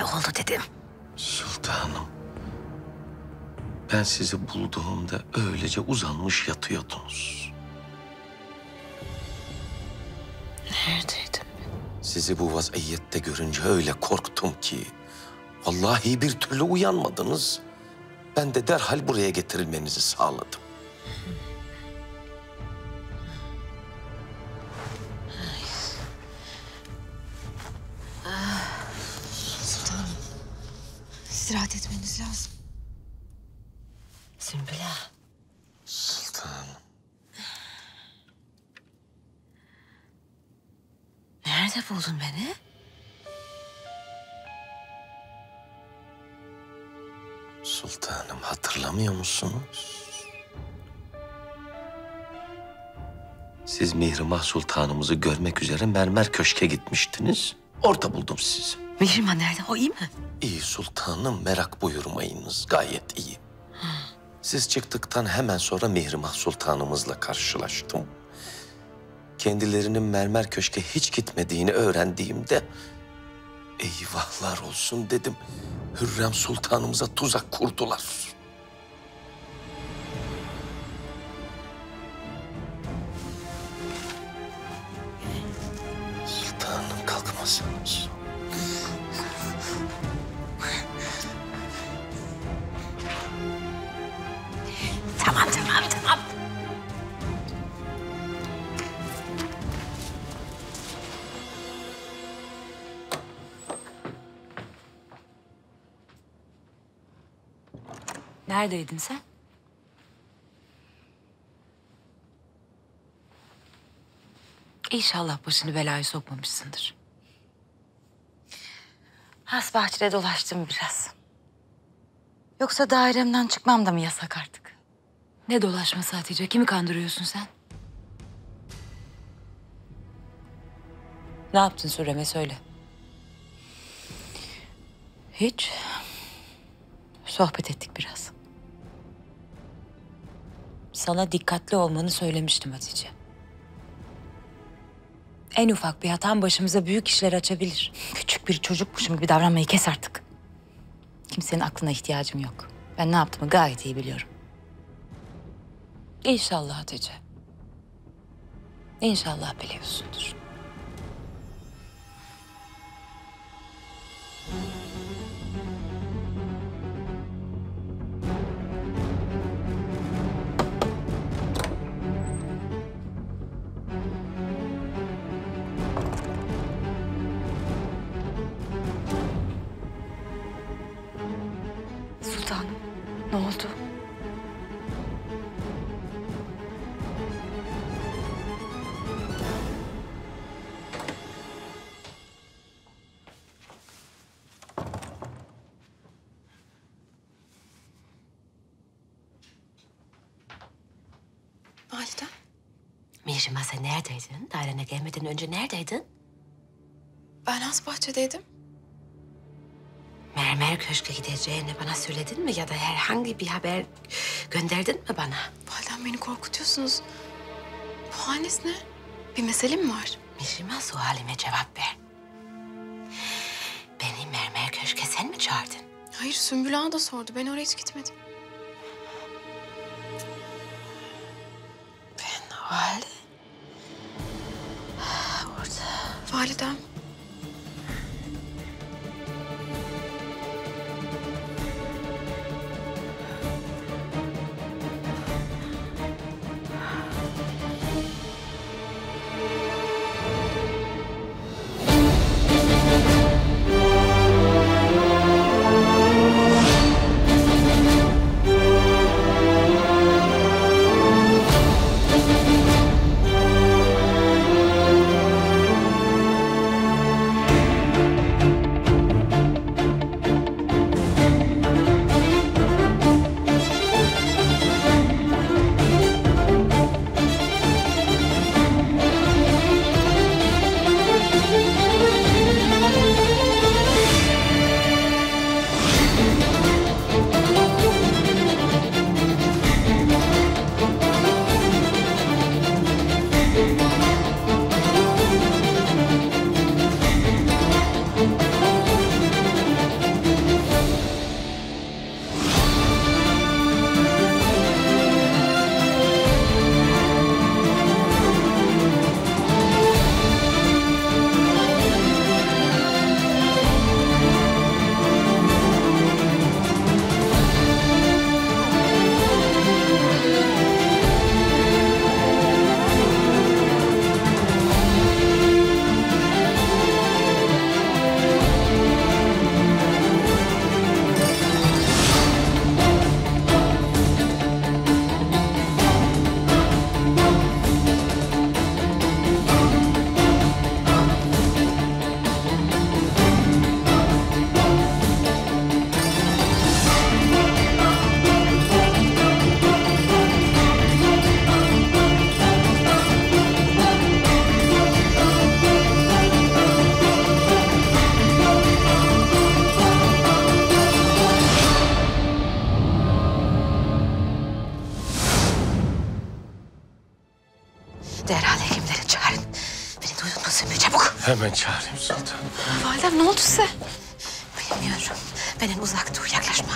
oldu dedim. Sultanım, ben sizi bulduğumda öylece uzanmış yatıyordunuz. Neredeydim? Sizi bu vaziyette görünce öyle korktum ki... vallahi bir türlü uyanmadınız. Ben de derhal buraya getirilmenizi sağladım. Sultanım, istirahat etmeniz lazım. Sümbül Ağa. Sultanım. Nerede buldun beni? Sultanım, hatırlamıyor musunuz? Siz Mihrimah Sultanımızı görmek üzere Mermer Köşk'e gitmiştiniz. Orada buldum sizi. Mihrimah nerede? O iyi mi? İyi sultanım, merak buyurmayınız. Gayet iyi. Siz çıktıktan hemen sonra Mihrimah Sultanımızla karşılaştım. Kendilerinin Mermer Köşk'e hiç gitmediğini öğrendiğimde... eyvahlar olsun dedim. Hürrem Sultanımıza tuzak kurdular. Sultanım, kalkmasınız. Tamam. Neredeydin sen? İnşallah başını belaya sokmamışsındır. Has bahçede dolaştım biraz. Yoksa dairemden çıkmam da mı yasak artık? Ne dolaşması Hatice? Kimi kandırıyorsun sen? Ne yaptın Sürem'e söyle. Hiç. Sohbet ettik biraz. Sana dikkatli olmanı söylemiştim Hatice. En ufak bir hatam başımıza büyük işler açabilir. Küçük bir çocukmuşum gibi davranmayı kes artık. Kimsenin aklına ihtiyacım yok. Ben ne yaptığımı gayet iyi biliyorum. İnşallah Hatice. İnşallah biliyorsundur. Sultanım, ne oldu? Validem. Mihrimah, sen neredeydin? Dairene gelmeden önce neredeydin? Ben Hasbahçe'deydim. Mermer Köşk'e gideceğini bana söyledin mi? Ya da herhangi bir haber gönderdin mi bana? Validem, beni korkutuyorsunuz. Bu haliniz ne? Bir mesele mi var? Mihrimah, sualime cevap ver. Beni Mermer Köşk'e sen mi çağırdın? Hayır, Sümbül Ağa da sordu. Ben oraya hiç gitmedim. Ben o halde... Orada... Validem. çabuk. Hemen çağırayım sultanım. Validem ne oldu size? Bilmiyorum. Benden uzak dur, yaklaşma.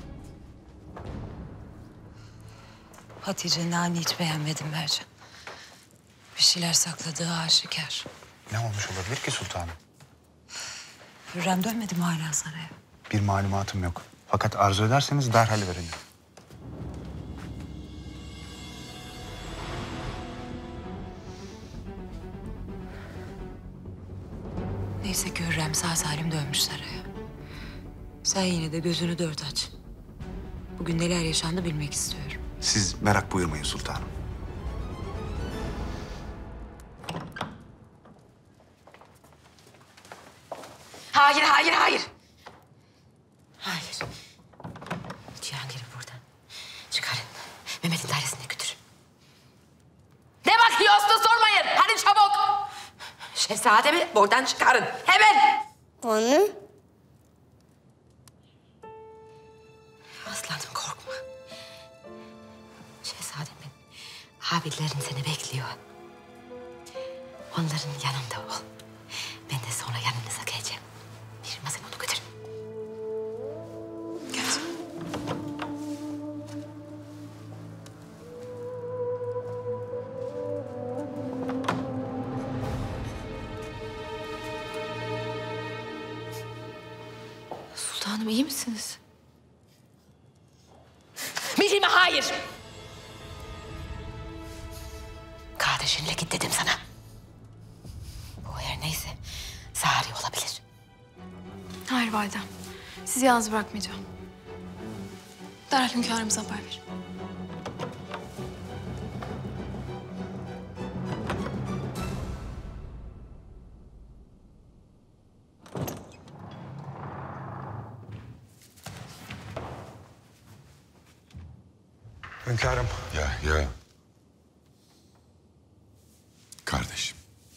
Hatice'nin halini hiç beğenmedim Mercan. Bir şeyler sakladığı aşikar. Ne olmuş olabilir ki sultanım? Hürrem dönmedi mi hala saraya? Bir malumatım yok. Fakat arzu ederseniz derhal verin. Neyse ki Hürrem sağ salim dönmüş saraya. Sen yine de gözünü dört aç. Bugün neler yaşandı bilmek istiyorum. Siz merak buyurmayın sultanım. Hayır, hayır, hayır. Hayır. Cihangir'i buradan çıkarın. Mehmet'in dairesine götürün. Ne bakıyorsunuz sormayın. Hadi çabuk. Şehzademi buradan çıkarın. Hemen. Anne. Aslanım korkma. Şehzademin abilerin seni bekliyor. Onların yanında ol. Ben de sonra yanınıza geleceğim. Bir masam onu götürün. Sultanım iyi misiniz? Mihrim'e hayır. Kardeşinle git dedim sana. Bu her neyse Sari olabilir. Hayır validem. Sizi yalnız bırakmayacağım. Derhal hünkârımıza haber verin. Hünkârım. Ya. Kardeşim.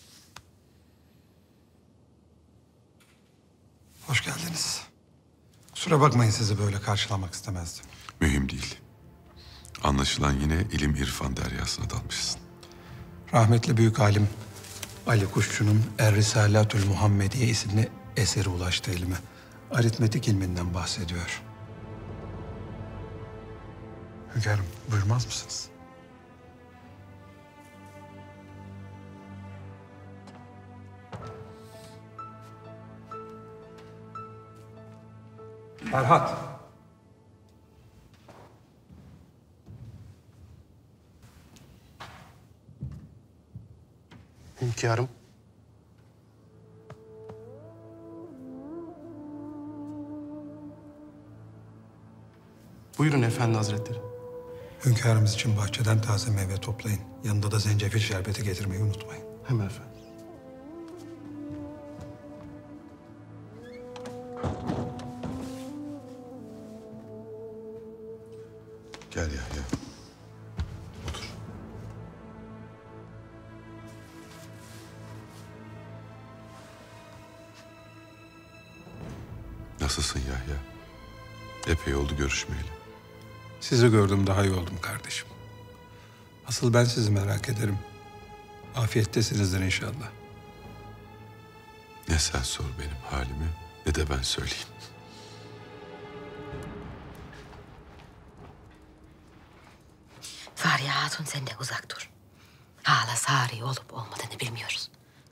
Hoş geldiniz. Kusura bakmayın, sizi böyle karşılamak istemezdim. Mühim değil. Anlaşılan yine ilim irfan deryasına dalmışsın. Rahmetli büyük alim Ali Kuşçu'nun Er-Risalatül Muhammediye isimli eseri ulaştı elime. Aritmetik ilminden bahsediyor. Hünkârım, buyurmaz mısınız? Ferhat. Hünkârım. Buyurun efendi hazretleri. Hünkârımız için bahçeden taze meyve toplayın. Yanında da zencefil şerbeti getirmeyi unutmayın. Hemen efendim. Gel Yahya. Otur. Nasılsın Yahya? Epey oldu görüşmeyeli. Sizi gördüm, daha iyi oldum kardeşim. Asıl ben sizi merak ederim. Afiyettesinizdir inşallah. Ne sen sor benim halimi ne de ben söyleyeyim. Fahriye Hatun sen de uzak dur. Hala Sari olup olmadığını bilmiyoruz.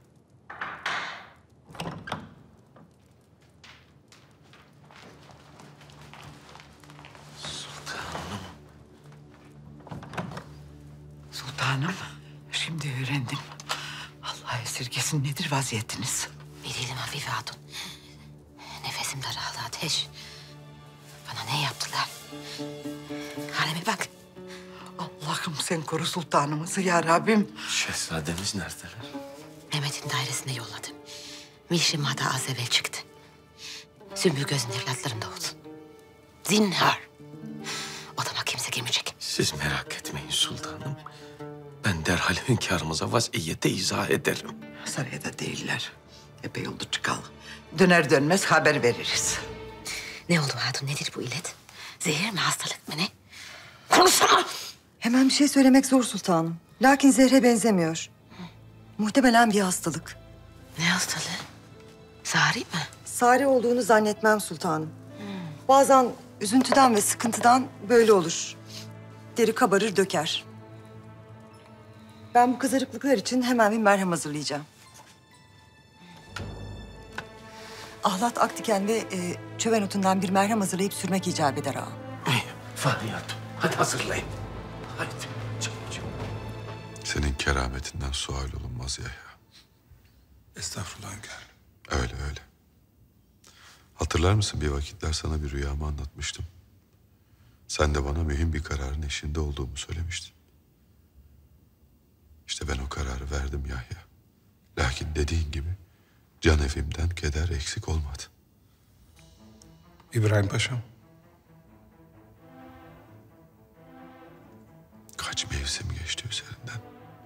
Sultanım, şimdi öğrendim. Allah esirgesin, nedir vaziyetiniz? Bir değilim Afife Hatun. Nefesim daraldı ateş. Bana ne yaptılar? Halime bak. Allah'ım sen koru sultanımızı ya Rabbim. Şehzademiz neredeler? Mehmet'in dairesine yolladım. Mişim da az evvel çıktı. Sümbül gözün evlatlarında olsun. Zinhar. Odama kimse girmeyecek. Siz merak etmeyin sultanım. Ben derhal hünkârımıza vaziyeti izah ederim. Sarayda değiller. Epey oldu çıkalı. Döner dönmez haber veririz. Ne oldu hatun, nedir bu illet? Zehir mi, hastalık mı, ne? Konuşsana! Hemen bir şey söylemek zor sultanım. Lakin zehre benzemiyor. Muhtemelen bir hastalık. Ne hastalığı? Sari mi? Sari olduğunu zannetmem sultanım. Bazen üzüntüden ve sıkıntıdan böyle olur. Deri kabarır, döker. Ben bu kızarıklıklar için hemen bir merhem hazırlayacağım. Ahlat Akdiken ve çöven otundan bir merhem hazırlayıp sürmek icap eder ağam. Fahriye Hatun, hadi hazırlayın. Hadi. Çabuk. Senin kerametinden sual olunmaz Yahya. Estağfurullah hünkârım. Öyle öyle. Hatırlar mısın bir vakitler sana bir rüyamı anlatmıştım. Sen de bana mühim bir kararın eşinde olduğumu söylemiştin. İşte ben o kararı verdim Yahya. Lakin dediğin gibi can evimden keder eksik olmadı. İbrahim Paşam. Kaç mevsim geçti üzerinden.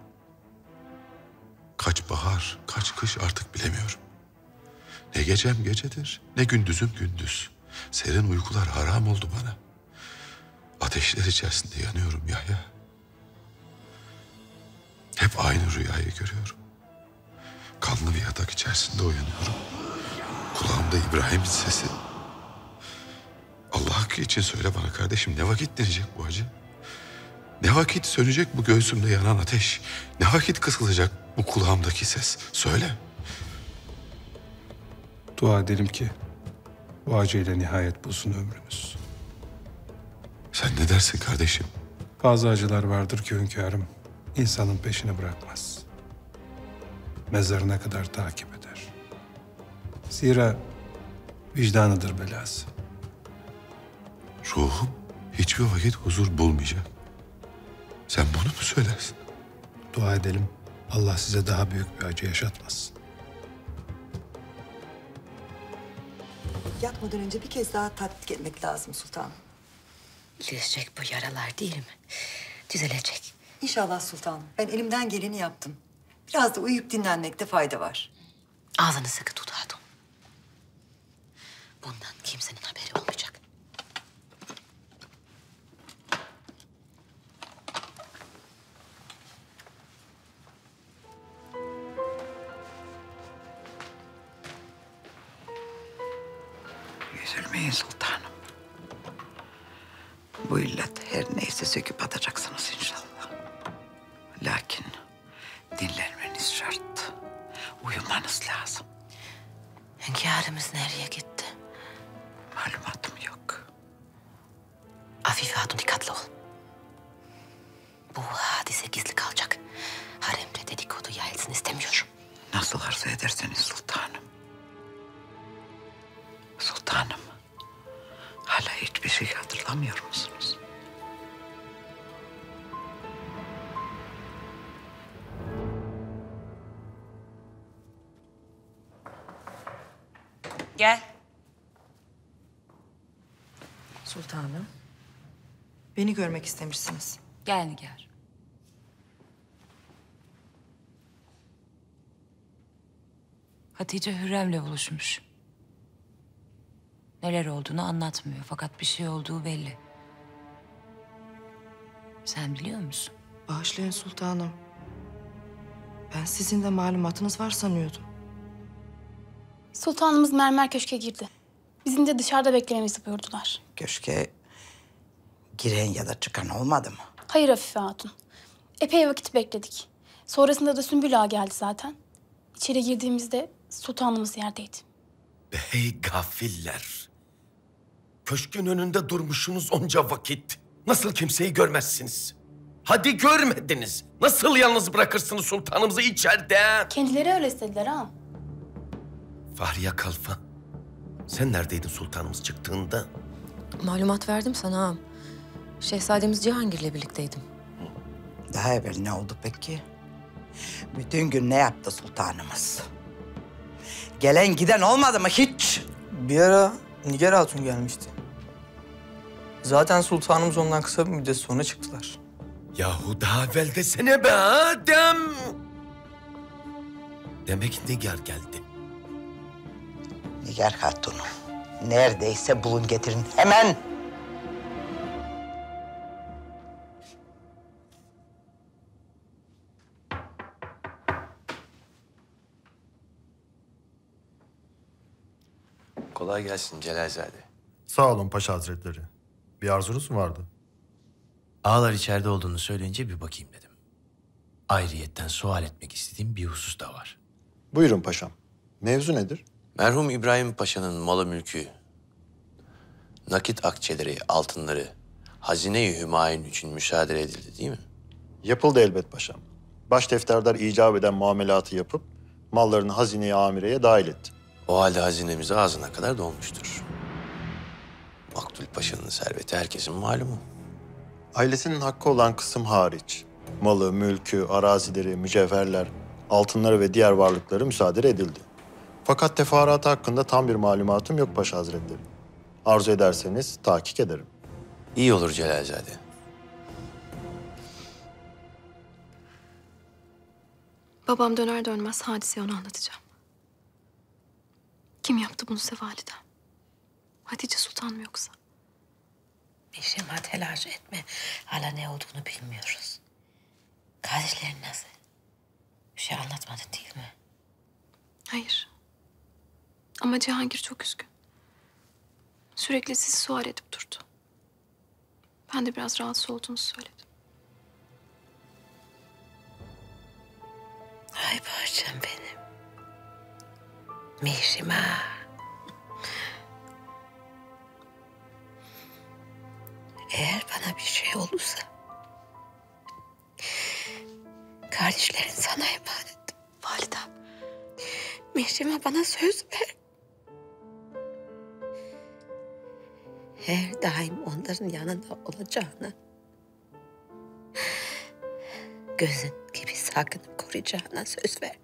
Kaç bahar, kaç kış artık bilemiyorum. Ne gecem gecedir, ne gündüzüm gündüz. Serin uykular haram oldu bana. Ateşler içerisinde yanıyorum Yahya. Hep aynı rüyayı görüyorum. Kanlı bir yatak içerisinde uyanıyorum. Kulağımda İbrahim'in sesi. Allah hakkı için söyle bana kardeşim, ne vakit dinecek bu acı? Ne vakit sönecek bu göğsümde yanan ateş? Ne vakit kısılacak bu kulağımdaki ses? Söyle. Dua edelim ki bu acıyla nihayet bulsun ömrümüz. Sen ne dersin kardeşim? Bazı acılar vardır ki hünkârım insanın peşini bırakmaz. Mezarına kadar takip eder. Zira vicdanıdır belası. Ruhum hiçbir vakit huzur bulmayacak. Sen bunu mu söylersin? Dua edelim Allah size daha büyük bir acı yaşatmasın. Yatmadan önce bir kez daha tatbik etmek lazım sultanım. İyileşecek bu yaralar değil mi? Düzelecek. İnşallah sultanım. Ben elimden geleni yaptım. Biraz da uyuyup dinlenmekte fayda var. Ağzını sıkı tut hatun. Bundan kimsenin haberi olmayacak. Üzülmeyin sultanım. Bu illet her neyse söküp atacaksınız inşallah. Lakin dinlenmeniz şart. Uyumanız lazım. Hünkârımız nereye gitti? Malumatım yok. Afife Hatun dikkatli ol. Bu hadise gizli kalacak. Haremde dedikodu yayılsın istemiyorum. Nasıl arzu ederseniz sultanım. Sultanım, hala hiçbir şey hatırlamıyor musunuz? Gel. Sultanım, beni görmek istemişsiniz. Gel Nigar. Hatice Hürrem'le buluşmuş. Neler olduğunu anlatmıyor fakat bir şey olduğu belli. Sen biliyor musun? Bağışlayın sultanım. Ben sizin de malumatınız var sanıyordum. Sultanımız mermer köşke girdi. Bizim de dışarıda beklememizi buyurdular. Köşke giren ya da çıkan olmadı mı? Hayır Afife Hatun. Epey vakit bekledik. Sonrasında da Sümbül Ağa geldi zaten. İçeri girdiğimizde sultanımız yerdeydi. Hey gafiller. Köşkün önünde durmuşsunuz onca vakit. Nasıl kimseyi görmezsiniz? Hadi görmediniz. Nasıl yalnız bırakırsınız sultanımızı içeride? Kendileri öyle istediler ağam. Fahriye Kalfa, sen neredeydin sultanımız çıktığında? Malumat verdim sana ağam. Şehzademiz Cihangir'le birlikteydim. Daha evvel ne oldu peki? Bütün gün ne yaptı sultanımız? Gelen giden olmadı mı hiç? Bir ara Nigar Hatun gelmişti. Zaten sultanımız ondan kısa bir müddet sonra çıktılar. Yahu daha evvel desene be Adem. Demek Nigar geldi. Nigar Hatun'u neredeyse bulun getirin hemen. Kolay gelsin Celalzade. Sağ olun Paşa Hazretleri. Bir arzunuz mu vardı? Ağalar içeride olduğunu söyleyince bir bakayım dedim. Ayrıyetten sual etmek istediğim bir husus da var. Buyurun paşam. Mevzu nedir? Merhum İbrahim Paşa'nın malı mülkü, nakit akçeleri, altınları, hazine-i hümayun için müsaade edildi değil mi? Yapıldı elbet paşam. Baş defterdar icap eden muamelatı yapıp mallarını hazine-i amireye dahil etti. O halde hazinemiz ağzına kadar dolmuştur. Maktul Paşa'nın serveti herkesin malumu. Ailesinin hakkı olan kısım hariç, malı, mülkü, arazileri, mücevherler, altınları ve diğer varlıkları müsaade edildi. Fakat teferruatı hakkında tam bir malumatım yok Paşa Hazretleri. Arzu ederseniz tahkik ederim. İyi olur Celalzade. Babam döner dönmez hadiseyi ona anlatacağım. Kim yaptı bunu size validem? Hatice Sultan mı yoksa? Mişima telaş etme. Hala ne olduğunu bilmiyoruz. Kardeşlerin nasıl? Bir şey anlatmadı değil mi? Hayır. Ama Cihangir çok üzgün. Sürekli sizi sual edip durdu. Ben de biraz rahatsız olduğunu söyledim. Ay parçam benim. Mişima. Eğer bana bir şey olursa kardeşlerin sana emanet. Validem. Mişima bana söz ver. Her daim onların yanında olacağına, gözün gibi sakınıp koruyacağına söz ver.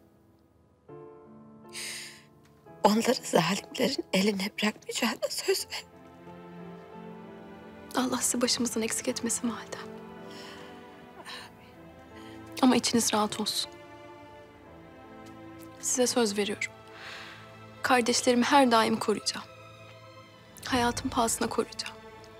Onları zalimlerin eline bırakmayacağına söz ver. Allah sizi başımızdan eksik etmesin validem. Ama içiniz rahat olsun. Size söz veriyorum. Kardeşlerimi her daim koruyacağım. Hayatım pahasına koruyacağım.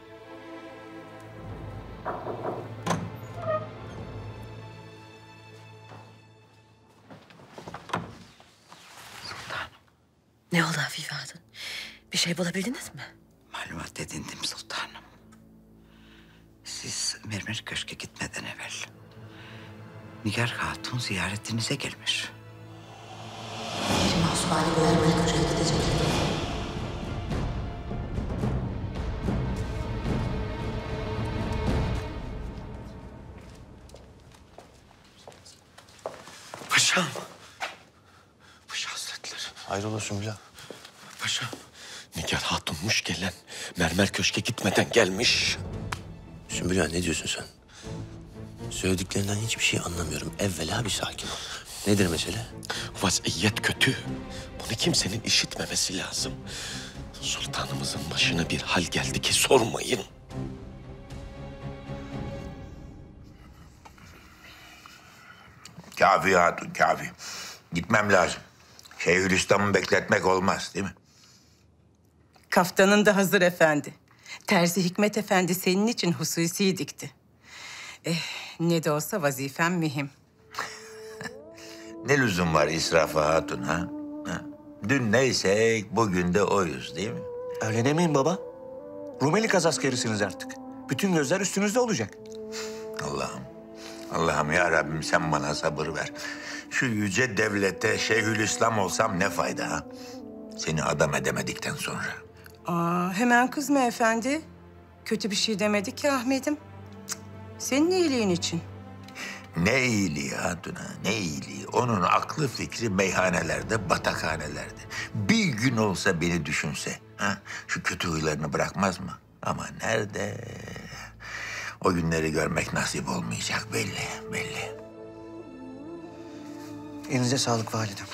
Ne oldu Afife Hatun? Bir şey bulabildiniz mi? Malumat edindim sultanım. Siz Mermer Köşk'e gitmeden evvel Nigar Hatun ziyaretinize gelmiş. Şimdi Osmanlı Mermer Köşk'e gidecek. Paşam. Paşa Hazretleri. Hayrola Sümbüla? Paşam. Nigar Hatun'muş gelen. Mermer Köşk'e gitmeden gelmiş. Sümbüla ne diyorsun sen? Söylediklerinden hiçbir şey anlamıyorum. Evvela bir sakin ol. Nedir mesele? Vaziyet kötü. Bunu kimsenin işitmemesi lazım. Sultanımızın başına bir hal geldi ki sormayın. Kafi hatun, kafi. Gitmem lazım. Şeyhülislam'ı bekletmek olmaz değil mi? Kaftanın da hazır efendi. Terzi Hikmet Efendi senin için hususi dikti. Ne de olsa vazifem mühim. Ne lüzum var israfa hatun ha? Dün neysek bugün de oyuz değil mi? Öyle demeyin baba. Rumeli kaz askerisiniz artık. Bütün gözler üstünüzde olacak. Allah'ım, Allah'ım ya Rabbim sen bana sabır ver. Şu yüce devlete Şeyhülislam olsam ne fayda ha? Seni adam edemedikten sonra. Hemen kızma efendi. Kötü bir şey demedik ki Ahmet'im. Cık, senin iyiliğin için. Ne iyiliği hatun ha, ne iyiliği. Onun aklı fikri meyhanelerde, batakhanelerde. Bir gün olsa beni düşünse, ha? Şu kötü huylarını bırakmaz mı? Ama nerede? O günleri görmek nasip olmayacak belli, belli. Elinize sağlık validem.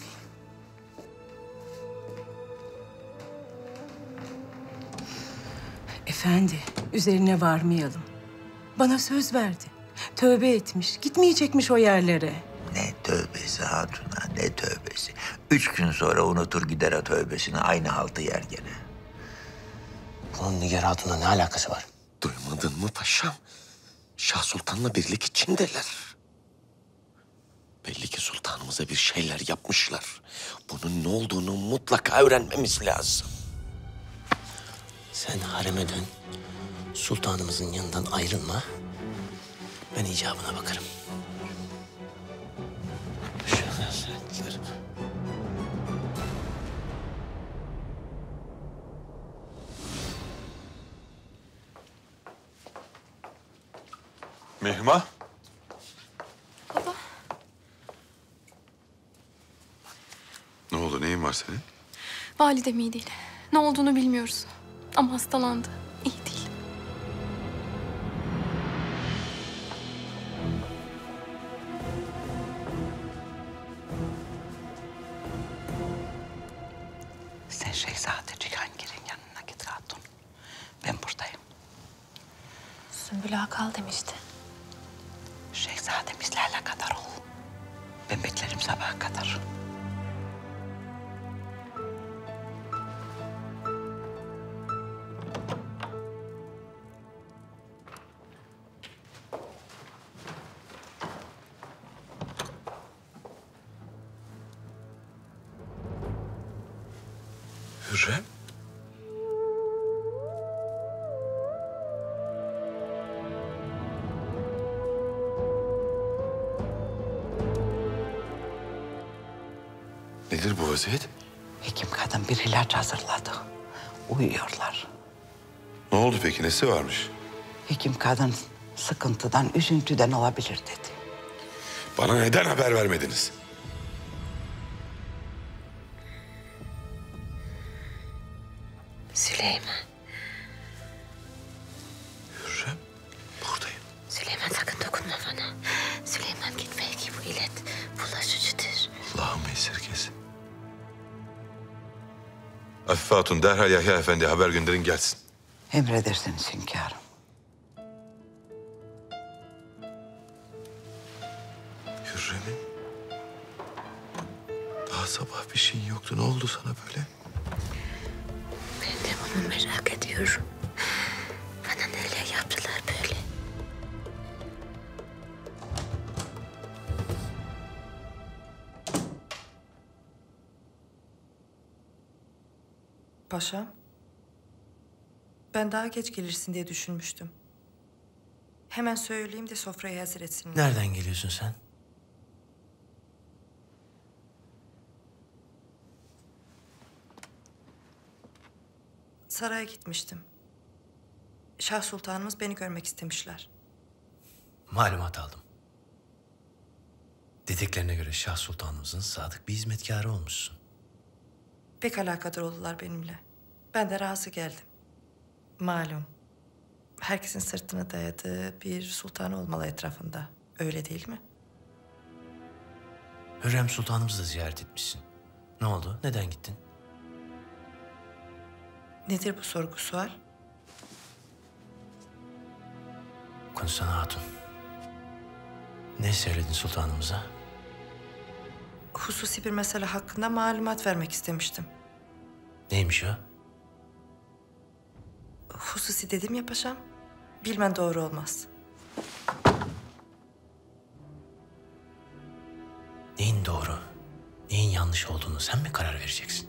Efendi, üzerine varmayalım. Bana söz verdi. Tövbe etmiş, gitmeyecekmiş o yerlere. Ne tövbesi hatuna, ne tövbesi. 3 gün sonra unutur gider o tövbesini, aynı haltı yer gene. Bunun Nigar Hatun'la ne alakası var? Duymadın mı paşam? Şah Sultan'la birlik içindeler. Belli ki sultanımıza bir şeyler yapmışlar. Bunun ne olduğunu mutlaka öğrenmemiz lazım. Sen hareme dön. Sultanımızın yanından ayrılma. Ben icabına bakarım. Mihrimah. Baba. Ne oldu? Neyin var senin? Validem iyi değil. Ne olduğunu bilmiyoruz. Ama hastalandı. İyi değil. Sen Şehzade Cihangir'in yanına git hatun. Ben buradayım. Sümbül Ağa kal demişti. Şehzademizle alakadar ol. Ben beklerim sabaha kadar. Hürrem. Nedir bu vaziyet? Hekim kadın bir ilaç hazırladı. Uyuyorlar. Ne oldu peki? Nesi varmış? Hekim kadın sıkıntıdan, üzüntüden olabilir dedi. Bana neden haber vermediniz? Süleyman. Hürrem, buradayım. Süleyman sakın dokunma bana. Süleyman git belki bu illet bulaşıcıdır. Allah'ım esirgesin. Afife Hatun derhal Yahya Efendi'ye haber gönderin gelsin. Emredersiniz hünkârım. Hürrem'in daha sabah bir şeyin yoktu. Ne oldu sana böyle? Ben de bunu merak ediyorum. Bana neler yaptılar böyle? Paşam, ben daha geç gelirsin diye düşünmüştüm. Hemen söyleyeyim de sofrayı hazır etsinler. Nereden geliyorsun sen? Saraya gitmiştim. Şah Sultanımız beni görmek istemişler. Malumat aldım. Dediklerine göre Şah Sultanımızın sadık bir hizmetkarı olmuşsun. Pek alakadar oldular benimle. Ben de razı geldim. Malum, herkesin sırtını dayadığı bir sultan olmalı etrafında. Öyle değil mi? Hürrem Sultanımızı da ziyaret etmişsin. Ne oldu? Neden gittin? Nedir bu sorgu sual? Konuşsana hatun. Ne söyledin sultanımıza? Hususi bir mesele hakkında malumat vermek istemiştim. Neymiş o? Hususi dedim ya paşam. Bilmen doğru olmaz. Neyin doğru, neyin yanlış olduğunu sen mi karar vereceksin?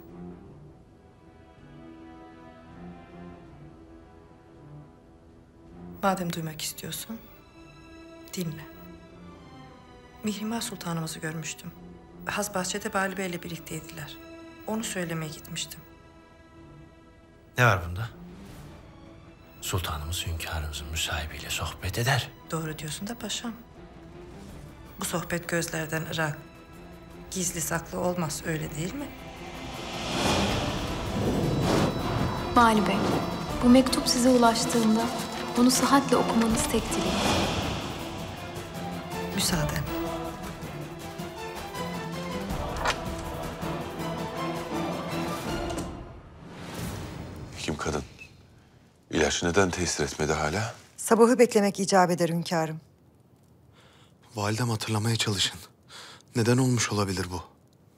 Madem duymak istiyorsun, dinle. Mihrimah Sultanımızı görmüştüm. Hasbahçe'de Bali Bey'le birlikteydiler. Onu söylemeye gitmiştim. Ne var bunda? Sultanımız hünkârımızın müsahibiyle sohbet eder. Doğru diyorsun da paşam. Bu sohbet gözlerden ırak. Gizli saklı olmaz, öyle değil mi? Vali Bey, bu mektup size ulaştığında onu sıhhatle okumanız tek dileğim. Müsaaden. Hekim kadın. İlaç neden tesir etmedi hala? Sabahı beklemek icap eder hünkârım. Validem hatırlamaya çalışın. Neden olmuş olabilir bu?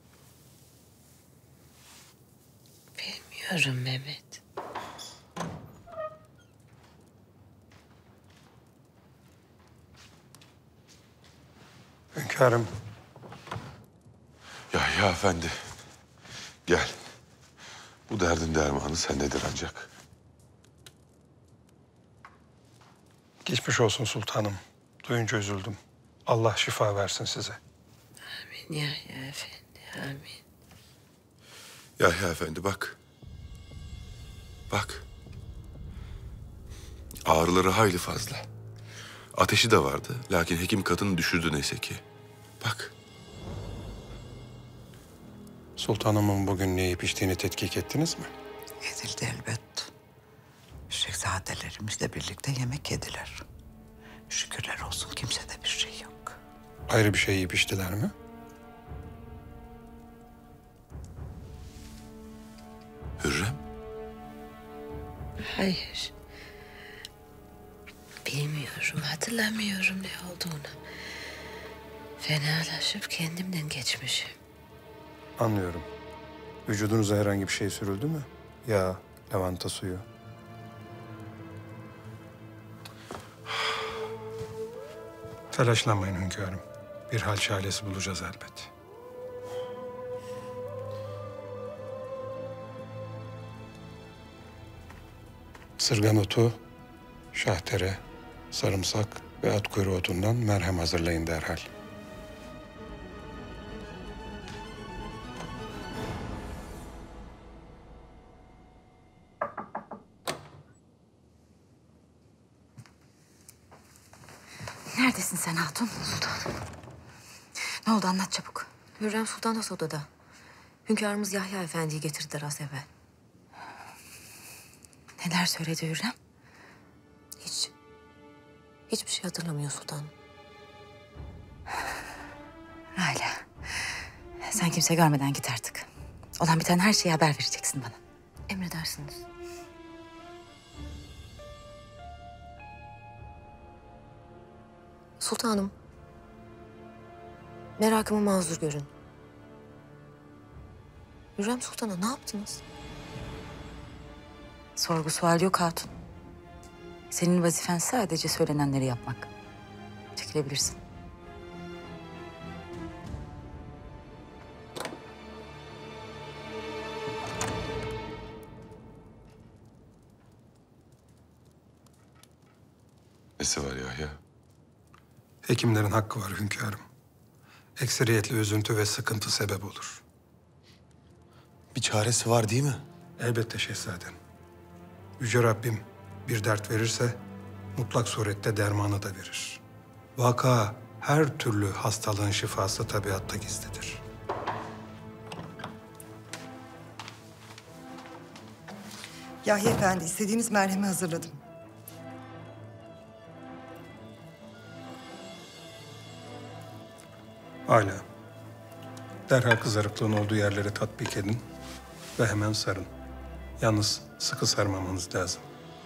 Bilmiyorum Mehmet. Hünkârım. Yahya Efendi. Gel. Bu derdin dermanı sendedir ancak. Geçmiş olsun sultanım. Duyunca üzüldüm. Allah şifa versin size. Amin Yahya Efendi, amin. Yahya Efendi bak. Bak. Ağrıları hayli fazla. Ateşi de vardı. Lakin hekim kadını düşürdü neyse ki. Bak. Sultanımın bugün ne yiyip içtiğini tetkik ettiniz mi? Edildi elbet. Şehzadelerimizle birlikte yemek yediler. Şükürler olsun kimsede bir şey yok. Ayrı bir şey yiyip içtiler mi? Hürrem. Hayır. Bilmiyorum, hatırlamıyorum ne olduğunu. Fenalaşıp kendimden geçmişim. Anlıyorum. Vücudunuza herhangi bir şey sürüldü mü? Yağ, lavanta suyu. Telaşlanmayın hünkârım. Bir hal çaresi bulacağız elbet. Sırgan otu, şahtere, sarımsak ve at kuyruğu otundan merhem hazırlayın derhal. Neredesin sen hatun? Sultanım. Ne oldu anlat çabuk. Hürrem Sultan Has odada. Hünkârımız Yahya Efendi'yi getirdiler az evvel. Neler söyledi Hürrem? Hiçbir şey hatırlamıyor sultanım. Hala. Sen kimse görmeden git artık. Olan biten her şeyi haber vereceksin bana. Emredersiniz. Sultanım. Merakımı mazur görün. Hürrem Sultan'a ne yaptınız? Sorgu sual yok hatun. Senin vazifen sadece söylenenleri yapmak. Çekilebilirsin. Nesi var Yahya? Hekimlerin hakkı var hünkârım. Ekseriyetle üzüntü ve sıkıntı sebep olur. Bir çaresi var değil mi? Elbette şehzadem. Yüce Rabbim bir dert verirse mutlak surette dermanı da verir. Vaka her türlü hastalığın şifası tabiatta gizlidir. Yahya Efendi, istediğiniz merhemi hazırladım. Hala. Derhal kızarıklığın olduğu yerlere tatbik edin ve hemen sarın. Yalnız sıkı sarmamanız lazım.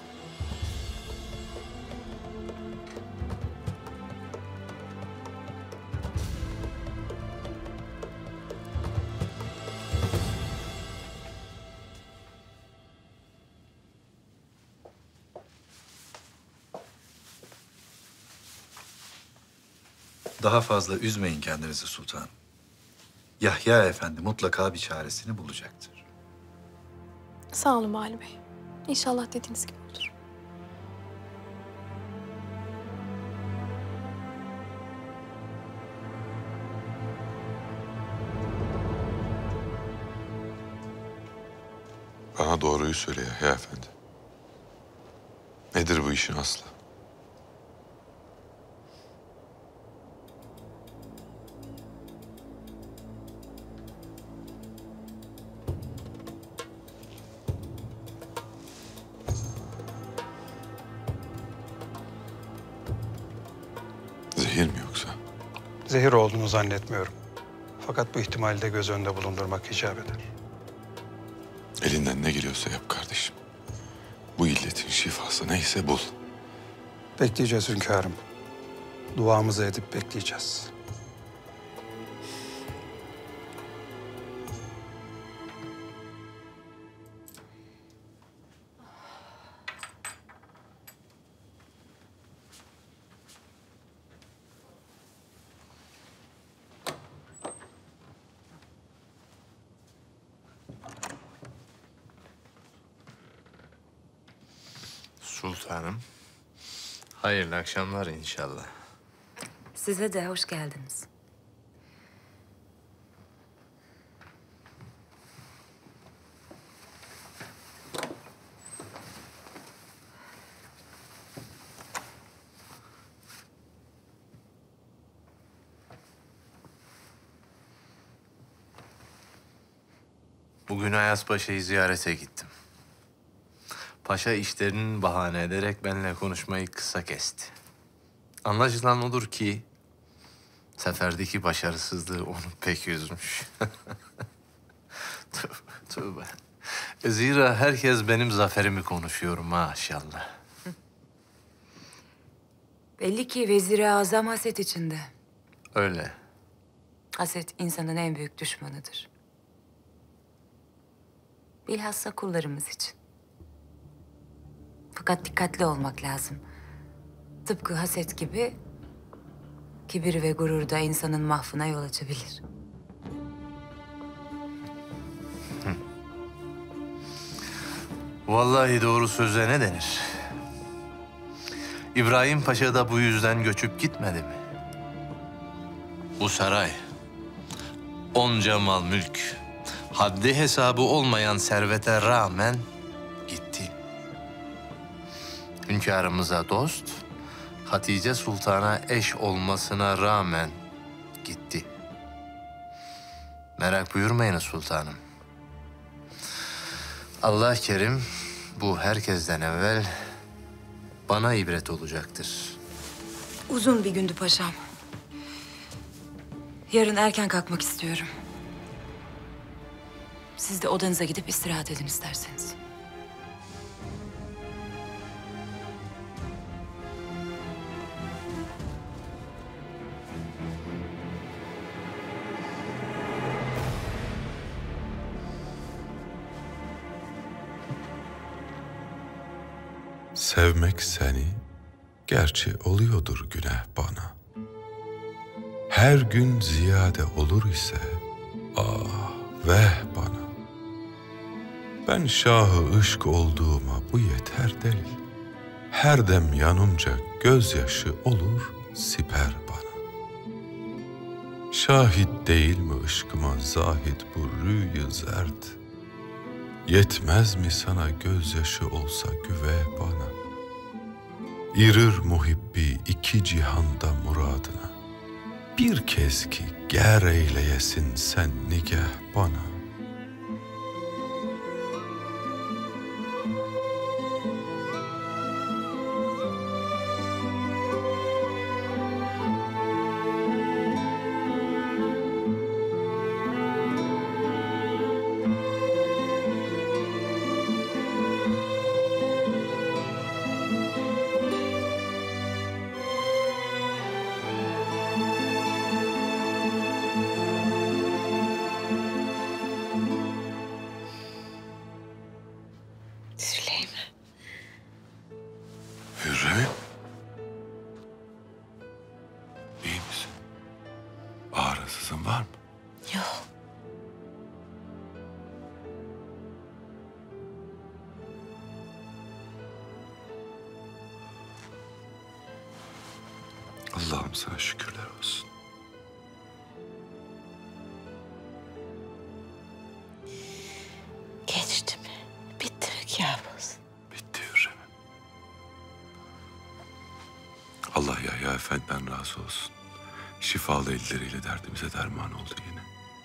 Daha fazla üzmeyin kendinizi sultanım. Yahya Efendi mutlaka bir çaresini bulacaktır. Sağ olun Vali Bey. İnşallah dediğiniz gibi olur. Bana doğruyu söyle Yahya Efendi. Nedir bu işin aslı? Zehir mi yoksa? Zehir olduğunu zannetmiyorum. Fakat bu ihtimali de göz önünde bulundurmak icap eder. Elinden ne geliyorsa yap kardeşim. Bu illetin şifası neyse bul. Bekleyeceğiz hünkârım. Duamızı edip bekleyeceğiz. Sultanım, Hayırlı akşamlar inşallah. Size de hoş geldiniz. Bugün Ayas Paşa'yı ziyarete gittim. Paşa işlerini bahane ederek benimle konuşmayı kısa kesti. Anlaşılan odur ki seferdeki başarısızlığı onu pek üzmüş. Tövbe, tövbe. Zira herkes benim zaferimi konuşuyor maşallah. Belli ki Vezir-i Azam haset içinde. Öyle. Haset insanın en büyük düşmanıdır. Bilhassa kullarımız için. Fakat dikkatli olmak lazım. Tıpkı haset gibi kibir ve gurur da insanın mahvına yol açabilir. Vallahi doğru söze ne denir? İbrahim Paşa da bu yüzden göçüp gitmedi mi? Bu saray, onca mal mülk, haddi hesabı olmayan servete rağmen gitti. Hünkârımıza dost, Hatice Sultan'a eş olmasına rağmen gitti. Merak buyurmayınız sultanım. Allah kerim bu herkesten evvel bana ibret olacaktır. Uzun bir gündü paşam. Yarın erken kalkmak istiyorum. Siz de odanıza gidip istirahat edin isterseniz. Sevmek seni, gerçi oluyordur günah bana. Her gün ziyade olur ise, ah veh bana. Ben şahı ışk olduğuma bu yeter delil. Her dem yanımca gözyaşı olur siper bana. Şahit değil mi ışkıma zahit bu rüy-i zert? Yetmez mi sana gözyaşı olsa güve bana? İrir muhibbi iki cihanda muradına. Bir kez ki ger eyleyesin sen nigah bana. Hürrem. İyi misin? Ağrısızın var mı? Yok. Allah'ım sana şükürler olsun. Geçti mi? Bitti mi kabus? Bitti Hürrem'im. Allah Yahya Efendi'den razı olsun. Şifalı elleriyle derdimize derman oldu yine.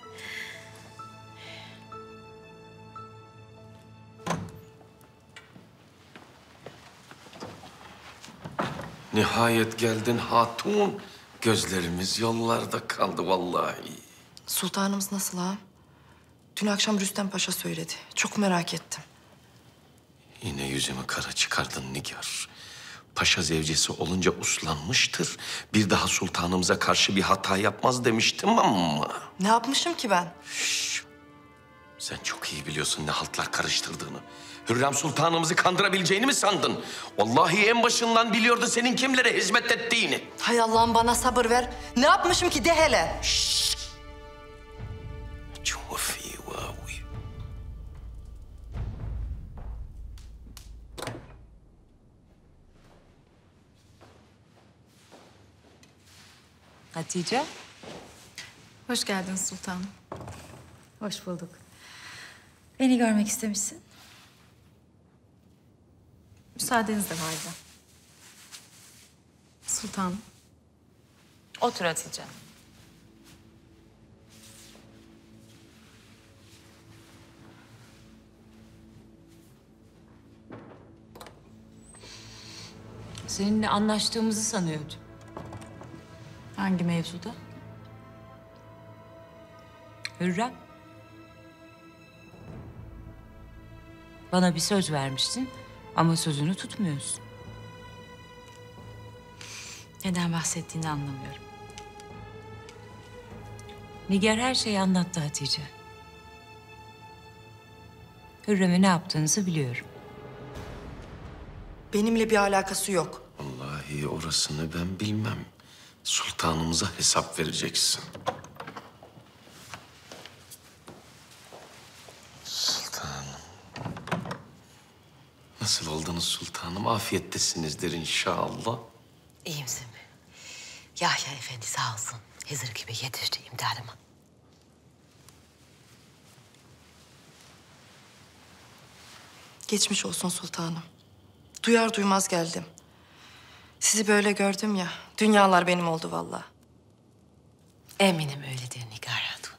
Nihayet geldin hatun. Gözlerimiz yollarda kaldı vallahi. Sultanımız nasıl ağam? Dün akşam Rüstem Paşa söyledi. Çok merak ettim. Yine yüzümü kara çıkardın Nigar. Paşa zevcesi olunca uslanmıştır. Bir daha sultanımıza karşı bir hata yapmaz demiştim ama... Ne yapmışım ki ben? Sen çok iyi biliyorsun ne haltlar karıştırdığını. Hürrem Sultanımızı kandırabileceğini mi sandın? Vallahi en başından biliyordu senin kimlere hizmet ettiğini. Hay Allah'ım bana sabır ver. Ne yapmışım ki de hele? Hatice. Hoş geldiniz sultanım. Hoş bulduk. Beni görmek istemişsin. Müsaadenizle validem. Sultanım. Otur Hatice. Seninle anlaştığımızı sanıyordum. Hangi mevzuda? Hürrem. Bana bir söz vermiştin ama sözünü tutmuyorsun. Neden bahsettiğini anlamıyorum. Nigar her şeyi anlattı Hatice. Hürrem'e ne yaptığınızı biliyorum. Benimle bir alakası yok. Vallahi orasını ben bilmem. Sultanımıza hesap vereceksin. Sultanım. Nasıl oldunuz sultanım? Afiyettesinizdir inşallah. İyiyim Sümbül. Yahya Efendi sağ olsun. Hızır gibi yetişti imdadıma. Geçmiş olsun sultanım. Duyar duymaz geldim. Sizi böyle gördüm ya, dünyalar benim oldu vallahi. Eminim öyledir Nigar Hatun.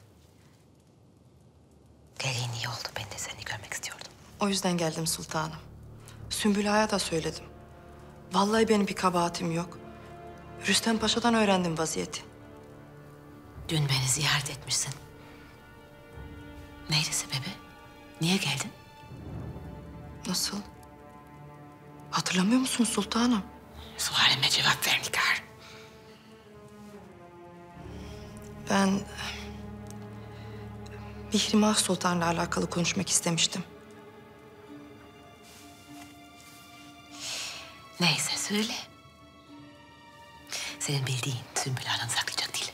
Gelin iyi oldu. Ben de seni görmek istiyordum. O yüzden geldim sultanım. Sümbül Ağa'ya da söyledim. Vallahi benim bir kabahatim yok. Rüstem Paşa'dan öğrendim vaziyeti. Dün beni ziyaret etmişsin. Neydi sebebi? Niye geldin? Nasıl? Hatırlamıyor musunuz sultanım? Sualime cevap ver Nigar. Ben Mihrimah Sultan'la alakalı konuşmak istemiştim. Neyse söyle. Senin bildiğin Sümbül Ağa'dan saklayacak değil.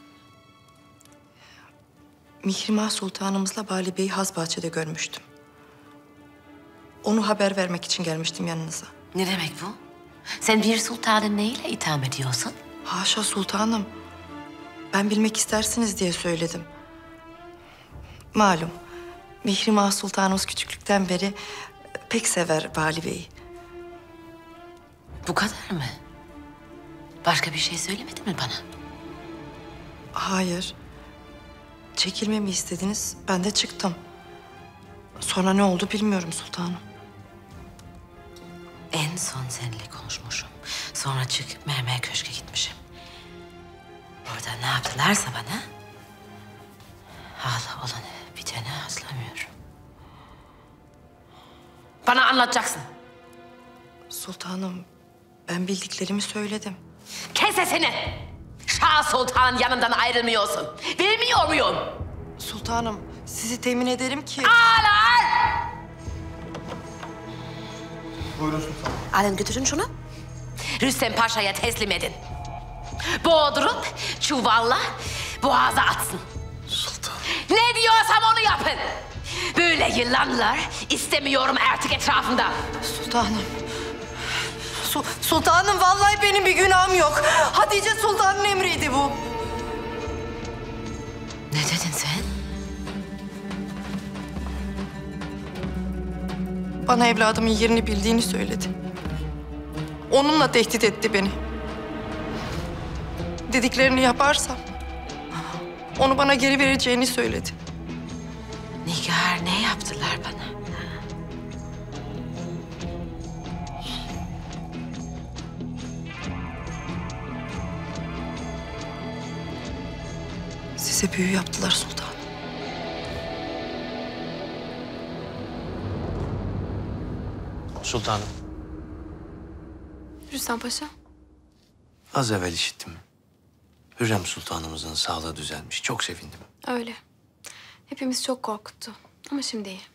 Mihrimah Sultanımızla Bali Bey'i Hazbahçe'de görmüştüm. Onu haber vermek için gelmiştim yanınıza. Ne demek bu? Sen bir sultanı neyle itham ediyorsun? Haşa sultanım. Ben bilmek istersiniz diye söyledim. Malum, Mihrimah Sultanımız küçüklükten beri pek sever Bali Bey'i. Bu kadar mı? Başka bir şey söylemedin mi bana? Hayır. Çekilmemi istediniz, ben de çıktım. Sonra ne oldu bilmiyorum sultanım. En son seninle konuşmuşum. Sonra çıkıp mermer köşke gitmişim. Orada ne yaptılarsa bana... hala olanı biteni hatırlamıyorum. Bana anlatacaksın. Sultanım, ben bildiklerimi söyledim. Kes sesini! Şah Sultan'ın yanından ayrılmıyorsun. Bilmiyor muyum? Sultanım, sizi temin ederim ki... Ağlar! Buyurun sultanım. Alın götürün şunu. Rüstem Paşa'ya teslim edin. Boğdurup çuvalla boğaza atsın. Sultan. Ne diyorsam onu yapın. Böyle yılanlar istemiyorum artık etrafımda. Sultanım. Sultanım vallahi benim bir günahım yok. Hatice Sultan'ın emriydi bu. Ne dedin sen? Bana evladımın yerini bildiğini söyledi. Onunla tehdit etti beni. Dediklerini yaparsam onu bana geri vereceğini söyledi. Nigar ne yaptılar bana? Size büyü yaptılar sultanım. Sultanım, Rüstem Paşa. az evvel işittim. Hürrem Sultanımızın sağlığı düzelmiş. Çok sevindim. Öyle. Hepimiz çok korkuttu. Ama şimdi iyi.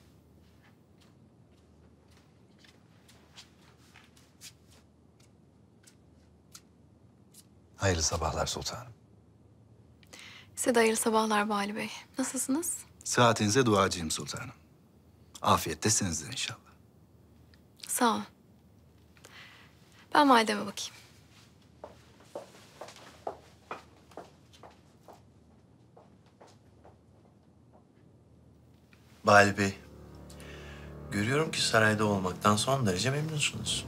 Hayırlı sabahlar sultanım. Size de hayırlı sabahlar Bali Bey. Nasılsınız? Sıhhatinize duacıyım sultanım. Afiyettesinizdir inşallah. Sağ ol. Ben valideme bakayım. Bali Bey, görüyorum ki sarayda olmaktan son derece memnunsunuz.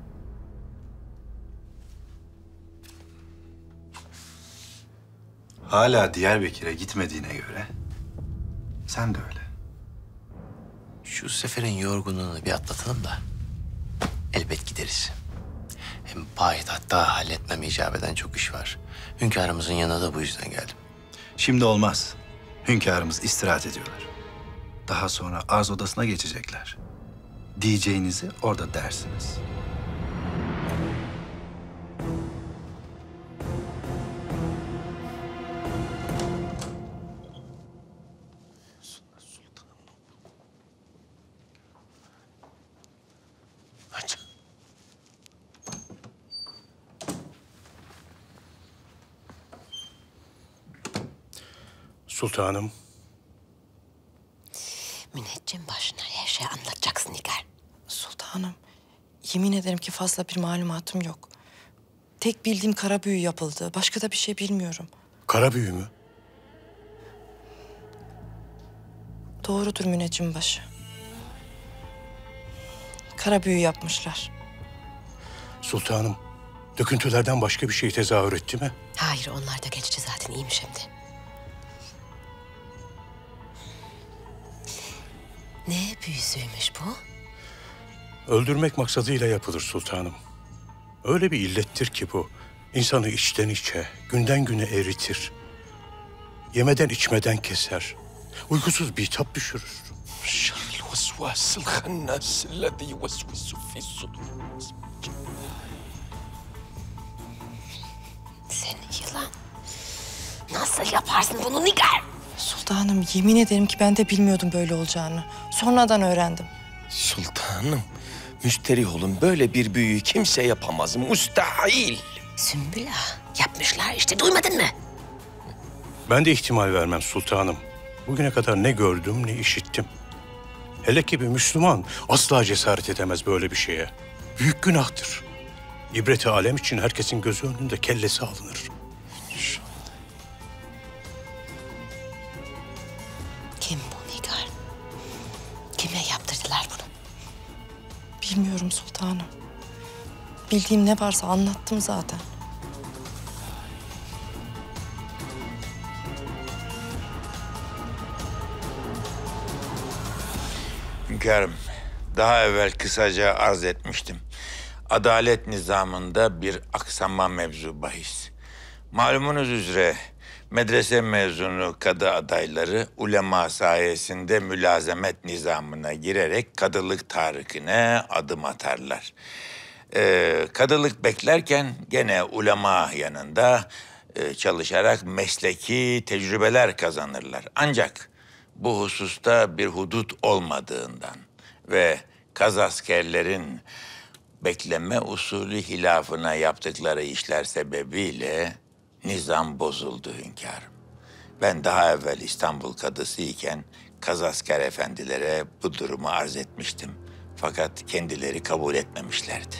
Hala Diyarbakır'a gitmediğine göre sen de öyle. Şu seferin yorgunluğunu bir atlatalım da elbet gideriz. Hem payitahtta halletmem icap eden çok iş var. Hünkârımızın yanına da bu yüzden geldim. Şimdi olmaz. Hünkârımız istirahat ediyorlar. Daha sonra arz odasına geçecekler. Diyeceğinizi orada dersiniz. Sultanım. Müneccim başına her şeyi anlatacaksın Nigar. Sultanım, yemin ederim ki fazla bir malumatım yok. Tek bildiğim kara büyü yapıldı. Başka da bir şey bilmiyorum. Kara büyü mü? Doğrudur müneccim başı. Kara büyü yapmışlar. Sultanım, döküntülerden başka bir şey tezahür etti mi? Hayır, onlar da geçici zaten, iyiyim şimdi. Ne büyüsüymüş bu? Öldürmek maksadıyla yapılır sultanım. Öyle bir illettir ki bu. İnsanı içten içe, günden güne eritir. Yemeden içmeden keser. Uykusuz bitap düşürür. Şerril vesvasil hannâsillezî yuvesvisu fî sudur. Sen yılan. Nasıl yaparsın bunu Nigar? Sultanım, yemin ederim ki ben de bilmiyordum böyle olacağını. Sonradan öğrendim. Sultanım, müsterih olun. Böyle bir büyüyü kimse yapamaz. Müstahil. Sümbül Ağa, yapmışlar işte, duymadın mı? Ben de ihtimal vermem sultanım. Bugüne kadar ne gördüm ne işittim. Hele ki bir Müslüman asla cesaret edemez böyle bir şeye. Büyük günahtır. İbreti alem için herkesin gözü önünde kellesi alınır. Kim bu Nigar? Kime yaptırdılar bunu? Bilmiyorum sultanım. Bildiğim ne varsa anlattım zaten. Hünkârım, daha evvel kısaca arz etmiştim. Adalet nizamında bir aksama mevzu bahis. Malumunuz üzere medrese mezunu kadı adayları ulema sayesinde mülazemet nizamına girerek kadılık tarikine adım atarlar. Kadılık beklerken gene ulema yanında çalışarak mesleki tecrübeler kazanırlar. Ancak bu hususta bir hudut olmadığından ve kazaskerlerin bekleme usulü hilafına yaptıkları işler sebebiyle nizam bozuldu hünkârım. Ben daha evvel İstanbul kadısı iken kazasker efendilere bu durumu arz etmiştim. Fakat kendileri kabul etmemişlerdi.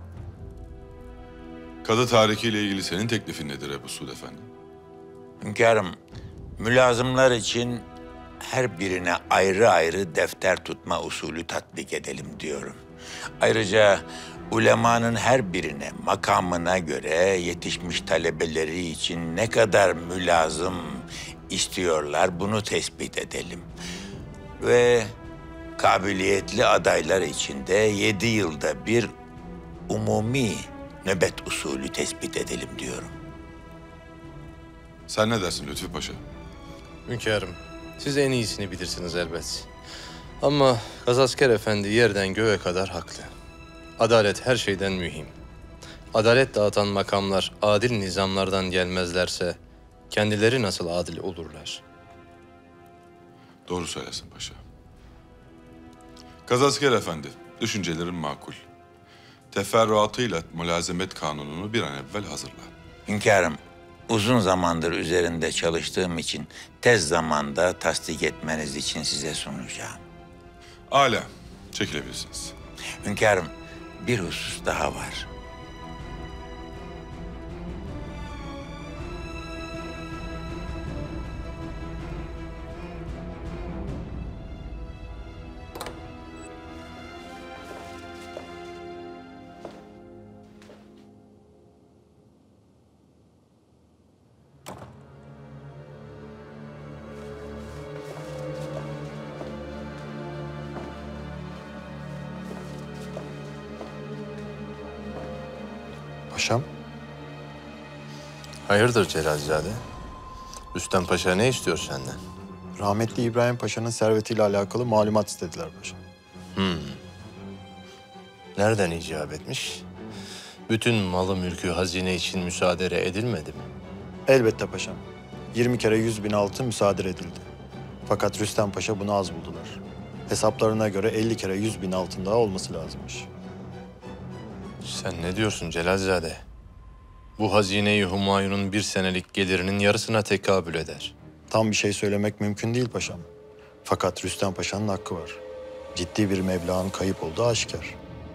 Kadı tarikiyle ilgili senin teklifin nedir Ebu Suud Efendi? Hünkârım, mülazımlar için her birine ayrı ayrı defter tutma usulü tatbik edelim diyorum. Ayrıca ulemanın her birine makamına göre yetişmiş talebeleri için ne kadar mülazım istiyorlar bunu tespit edelim. Ve kabiliyetli adaylar için de 7 yılda bir umumi nöbet usulü tespit edelim diyorum. Sen ne dersin Lütfü Paşa? Hünkârım, siz en iyisini bilirsiniz elbet. Ama Gazasker Efendi yerden göğe kadar haklı. Adalet her şeyden mühim. Adalet dağıtan makamlar adil nizamlardan gelmezlerse kendileri nasıl adil olurlar? Doğru söylesin paşa. Kazasker Efendi, düşüncelerin makul. Teferruatıyla mülazemet kanununu bir an evvel hazırla. Hünkârım, uzun zamandır üzerinde çalıştığım için tez zamanda tasdik etmeniz için size sunacağım. Âlâ, çekilebilirsiniz. Hünkârım, bir husus daha var. Paşam. Hayırdır Celalzade? Rüstem Paşa ne istiyor senden? Rahmetli İbrahim Paşa'nın servetiyle alakalı malumat istediler paşam. Nereden icap etmiş? Bütün malı mülkü hazine için müsaade edilmedi mi? Elbette paşam. 20 kere 100 bin altın müsaade edildi. Fakat Rüstem Paşa bunu az buldular. Hesaplarına göre 50 kere 100 bin altın daha olması lazımmış. Sen ne diyorsun Celalzade? Bu hazine-i Humayun'un bir senelik gelirinin yarısına tekabül eder. Tam bir şey söylemek mümkün değil paşam. Fakat Rüstem Paşa'nın hakkı var. Ciddi bir meblağın kayıp olduğu aşikar.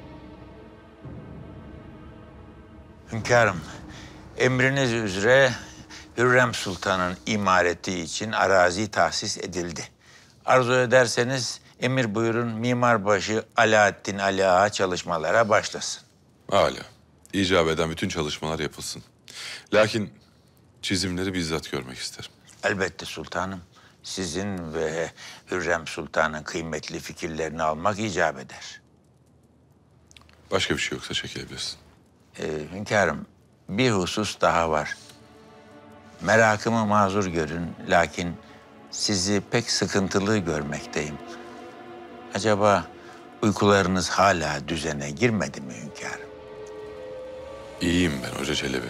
Hünkârım, emriniz üzere Hürrem Sultan'ın imareti için arazi tahsis edildi. Arzu ederseniz emir buyurun mimarbaşı Alaaddin Ali Ağa çalışmalara başlasın. Âlâ. İcap eden bütün çalışmalar yapılsın. Lakin çizimleri bizzat görmek isterim. Elbette sultanım. Sizin ve Hürrem Sultan'ın kıymetli fikirlerini almak icap eder. Başka bir şey yoksa çekilebilirsin. Hünkârım, bir husus daha var. Merakımı mazur görün, lakin sizi pek sıkıntılı görmekteyim. Acaba uykularınız hala düzene girmedi mi hünkârım? İyiyim ben Hoca Çelebi.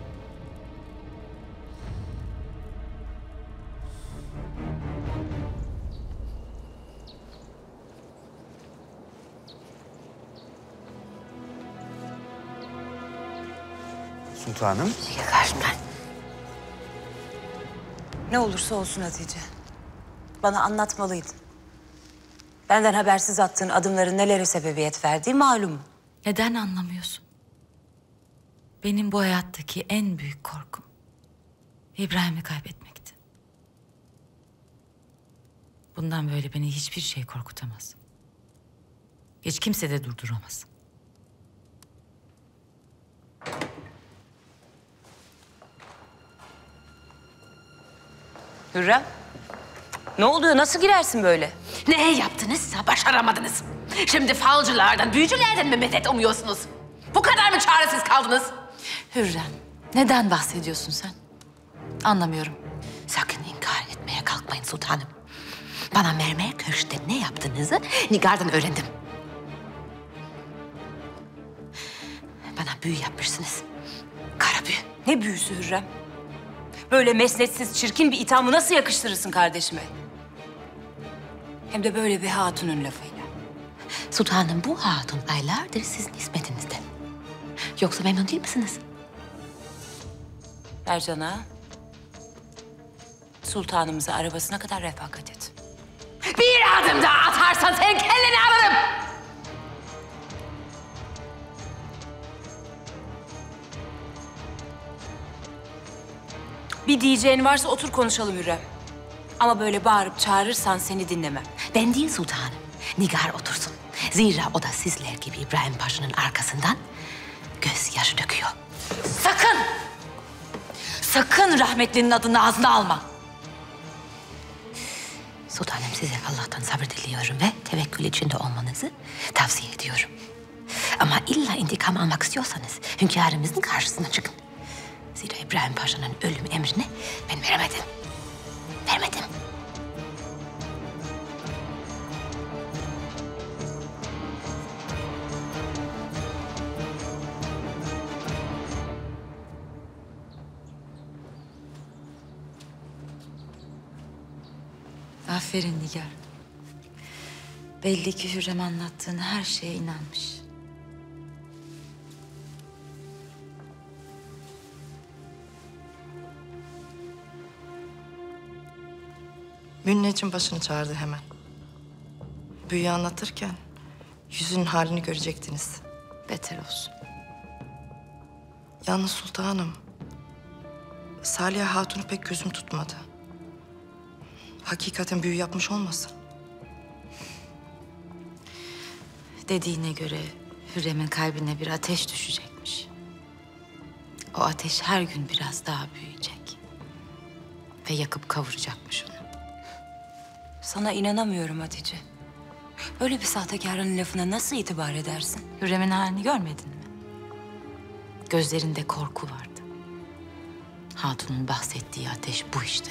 Sultanım. Çekil karşımdan. Ne olursa olsun Hatice. Bana anlatmalıydın. Benden habersiz attığın adımların nelere sebebiyet verdiği malum. Neden anlamıyorsun? Benim bu hayattaki en büyük korkum İbrahim'i kaybetmekti. Bundan böyle beni hiçbir şey korkutamaz. Hiç kimse de durduramaz. Hürrem, ne oluyor? Nasıl girersin böyle? Ne yaptınızsa başaramadınız. Şimdi falcılardan, büyücülerden mi medet umuyorsunuz? Bu kadar mı çaresiz kaldınız? Hürrem, neden bahsediyorsun sen? Anlamıyorum. Sakın inkar etmeye kalkmayın sultanım. Bana mermer köşkte ne yaptığınızı Nigar'dan öğrendim. Bana büyü yapmışsınız. Kara büyü. Ne büyüsü Hürrem? Böyle mesnetsiz, çirkin bir ithamı nasıl yakıştırırsın kardeşime? Hem de böyle bir hatunun lafıyla. Sultanım, bu hatun aylardır sizin hizmetinizde. Yoksa memnun değil misiniz? Ercan'a, sultanımıza arabasına kadar refakat et. Bir adım daha atarsan senin kelleni alırım. Bir diyeceğin varsa otur konuşalım Hürrem. Ama böyle bağırıp çağırırsan seni dinlemem. Ben değil sultanım. Nigar otursun. Zira o da sizler gibi İbrahim Paşa'nın arkasından gözyaşı döküyor. Sakın! Sakın rahmetlinin adını ağzına alma. Sultanım, size Allah'tan sabır diliyorum ve tevekkül içinde olmanızı tavsiye ediyorum. Ama illa intikam almak istiyorsanız hünkârımızın karşısına çıkın. Zira İbrahim Paşa'nın ölüm emrini ben veremedim. Vermedim. Aferin Nigar. Belli ki Hürrem anlattığın her şeye inanmış. Münnecim başını çağırdı hemen. Büyüyü anlatırken yüzünün halini görecektiniz. Beter olsun. Yalnız sultanım, Saliha Hatun'u pek gözüm tutmadı. Hakikaten büyü yapmış olmasın? Dediğine göre Hürrem'in kalbine bir ateş düşecekmiş. O ateş her gün biraz daha büyüyecek. Ve yakıp kavuracakmış onu. Sana inanamıyorum Hatice. Böyle bir sahtekarın lafına nasıl itibar edersin? Hürrem'in halini görmedin mi? Gözlerinde korku vardı. Hatun'un bahsettiği ateş bu işte.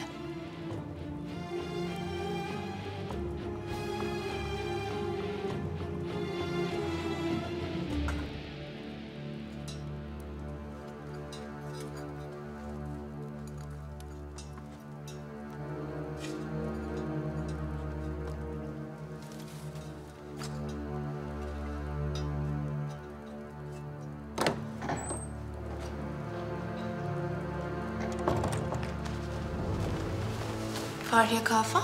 Fahriye Kafa?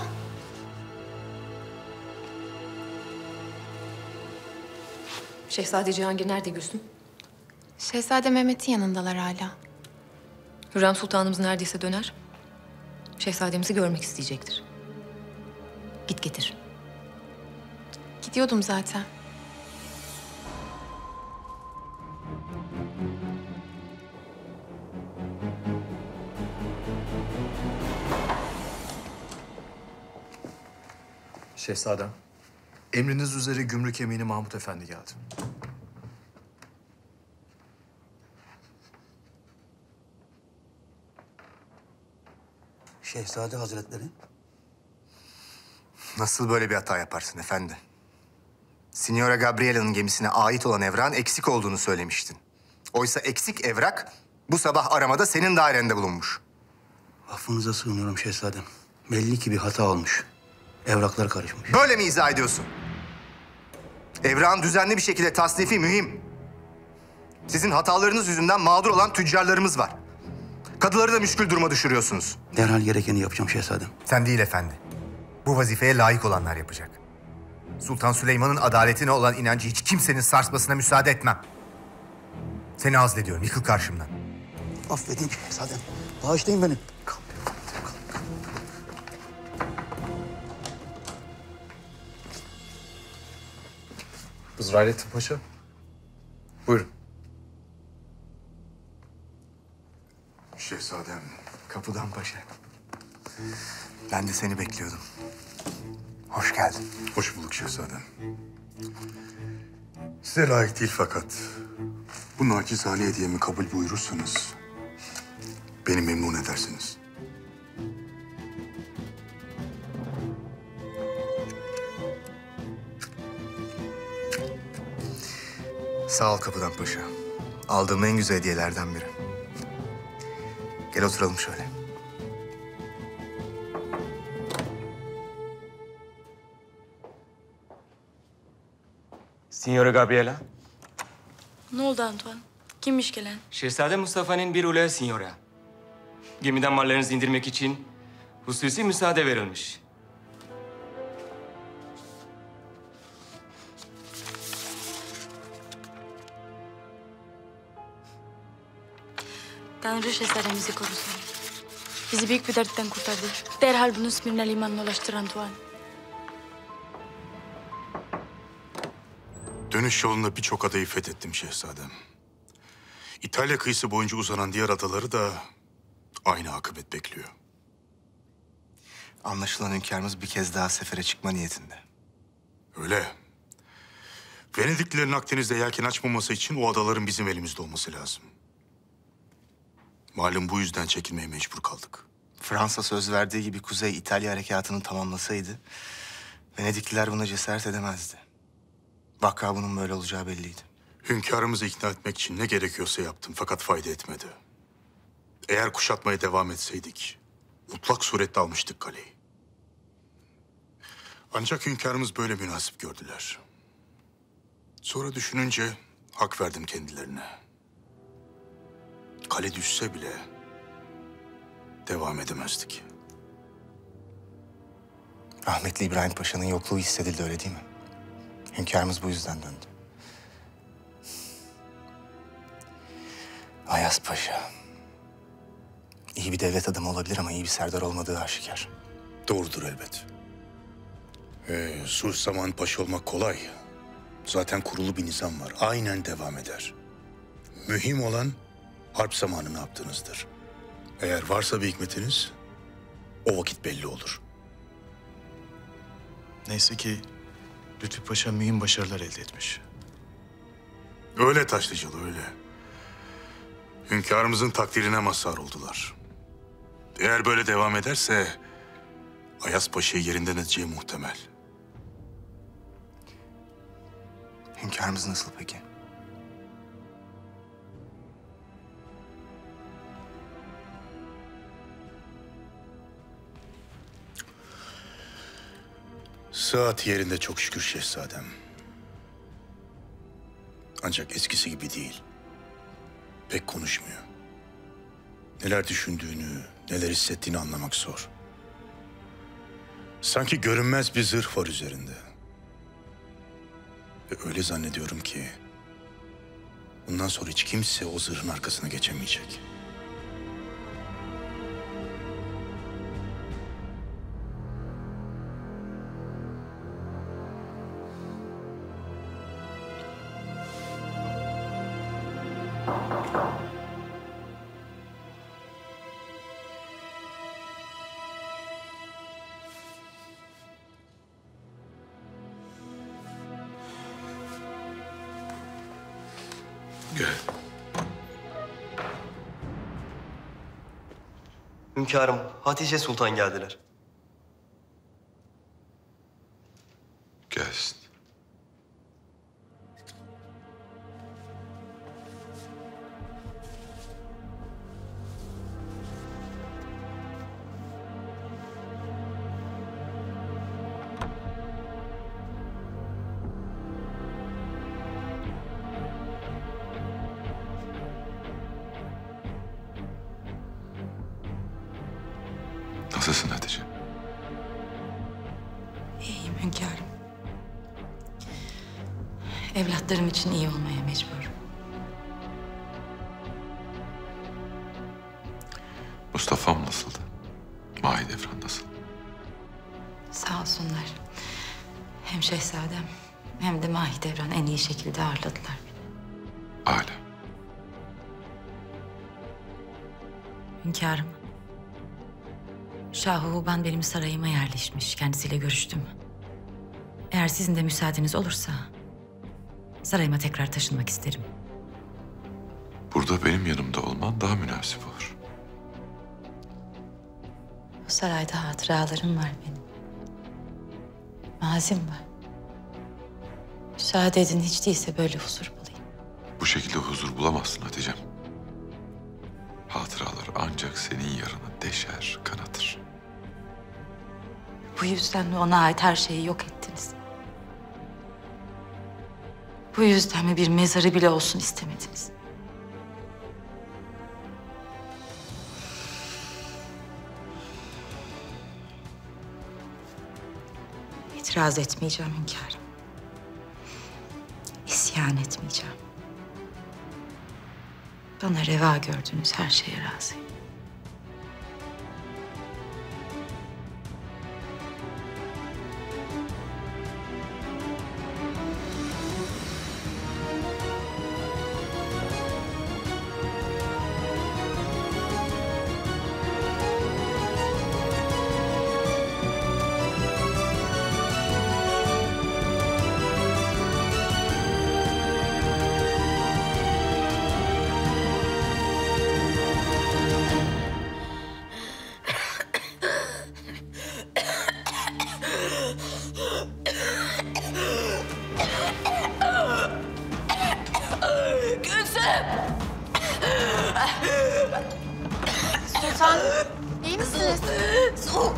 Şehzade Cihangir nerede Gülsüm? Şehzade Mehmet'in yanındalar hala. Hürrem Sultanımız neredeyse döner. Şehzademizi görmek isteyecektir. Git getir. Gidiyordum zaten. Şehzadem, emriniz üzere gümrük emini Mahmut Efendi geldi. Şehzade Hazretleri. Nasıl böyle bir hata yaparsın efendi? Signora Gabriela'nın gemisine ait olan evrağın eksik olduğunu söylemiştin. Oysa eksik evrak bu sabah aramada senin dairende bulunmuş. Affınıza sığınıyorum şehzadem. Belli ki bir hata olmuş. Evraklar karışmış. Böyle mi izah ediyorsun? Evrağın düzenli bir şekilde tasnifi mühim. Sizin hatalarınız yüzünden mağdur olan tüccarlarımız var. Kadıları da müşkül duruma düşürüyorsunuz. Derhal gerekeni yapacağım şehzadem. Sen değil efendi. Bu vazifeye layık olanlar yapacak. Sultan Süleyman'ın adaletine olan inancı hiç kimsenin sarsmasına müsaade etmem. Seni azlediyorum. Yıkıl karşımdan. Affedin şehzadem. Bağışlayın beni. Hızralettin Paşa. Buyurun. Şehzadem, kapıdan paşa. Ben de seni bekliyordum. Hoş geldin. Hoş bulduk şehzadem. Size layık değil fakat bu nacizane hediyemi kabul buyurursanız beni memnun edersiniz. Sağ ol kapıdan paşa. Aldığım en güzel hediyelerden biri. Gel oturalım şöyle. Signora Gabriela, Ne oldu Antoine? Kimmiş gelen? Şehzade Mustafa'nın bir ule signora. Gemiden mallarınızı indirmek için hususi müsaade verilmiş. Tanrı şehzademizi korusun. Bizi büyük bir dertten kurtardı. Derhal bunu Smirna limanına ulaştır Antoine. Dönüş yolunda birçok adayı fethettim şehzadem. İtalya kıyısı boyunca uzanan diğer adaları da aynı akıbet bekliyor. Anlaşılan hünkârımız bir kez daha sefere çıkma niyetinde. Öyle. Venediklilerin Akdeniz'de yelken açmaması için o adaların bizim elimizde olması lazım. Malum bu yüzden çekilmeye mecbur kaldık. Fransa söz verdiği gibi Kuzey İtalya harekatını tamamlasaydı Venedikliler buna cesaret edemezdi. Vaka bunun böyle olacağı belliydi. Hünkârımızı ikna etmek için ne gerekiyorsa yaptım fakat fayda etmedi. Eğer kuşatmaya devam etseydik mutlak surette almıştık kaleyi. Ancak hünkârımız böyle münasip gördüler. Sonra düşününce hak verdim kendilerine. Kale düşse bile devam edemezdik. Rahmetli İbrahim Paşa'nın yokluğu hissedildi, öyle değil mi? Hünkârımız bu yüzden döndü. Ayas Paşa iyi bir devlet adamı olabilir ama iyi bir serdar olmadığı aşikar. Doğrudur elbet. Sulh zamanı paşa olmak kolay. Zaten kurulu bir nizam var. Aynen devam eder. Mühim olan harp zamanı ne yaptığınızdır. Eğer varsa bir hikmetiniz o vakit belli olur. Neyse ki Lütfü Paşa mühim başarılar elde etmiş. Öyle Taşlıcalı öyle. Hünkârımızın takdirine mazhar oldular. Eğer böyle devam ederse Ayas Paşa'yı yerinden edeceği muhtemel. Hünkârımız nasıl peki? Saat yerinde çok şükür şehzadem. Ancak eskisi gibi değil. Pek konuşmuyor. Neler düşündüğünü, neler hissettiğini anlamak zor. Sanki görünmez bir zırh var üzerinde. Ve öyle zannediyorum ki bundan sonra hiç kimse o zırhın arkasına geçemeyecek. Gel. Hünkârım, Hatice Sultan geldiler. Gelsin. Nasılsın Hatice? İyiyim hünkârım. Evlatlarım için iyi olmaya mecburum. Mustafa'm nasıldı? Mahidevran nasıl? Sağ olsunlar. Hem şehzadem hem de Mahidevran en iyi şekilde ağırladılar beni. Âlâ. Hünkârım. Şah-ı Huban benim sarayıma yerleşmiş. Kendisiyle görüştüm. Eğer sizin de müsaadeniz olursa sarayıma tekrar taşınmak isterim. Burada benim yanımda olman daha münasip olur. Bu sarayda hatıralarım var benim. Mazim var. Müsaade edin hiç değilse böyle huzur bulayım. Bu şekilde huzur bulamazsın Hatice'm. Hatıralar ancak senin yaranı deşer, kanatır. Bu yüzden mi ona ait her şeyi yok ettiniz? Bu yüzden mi bir mezarı bile olsun istemediniz? İtiraz etmeyeceğim hünkârım. İsyan etmeyeceğim. Bana reva gördüğünüz her şeye razıyım. Sultan, iyi misiniz? Soğuk.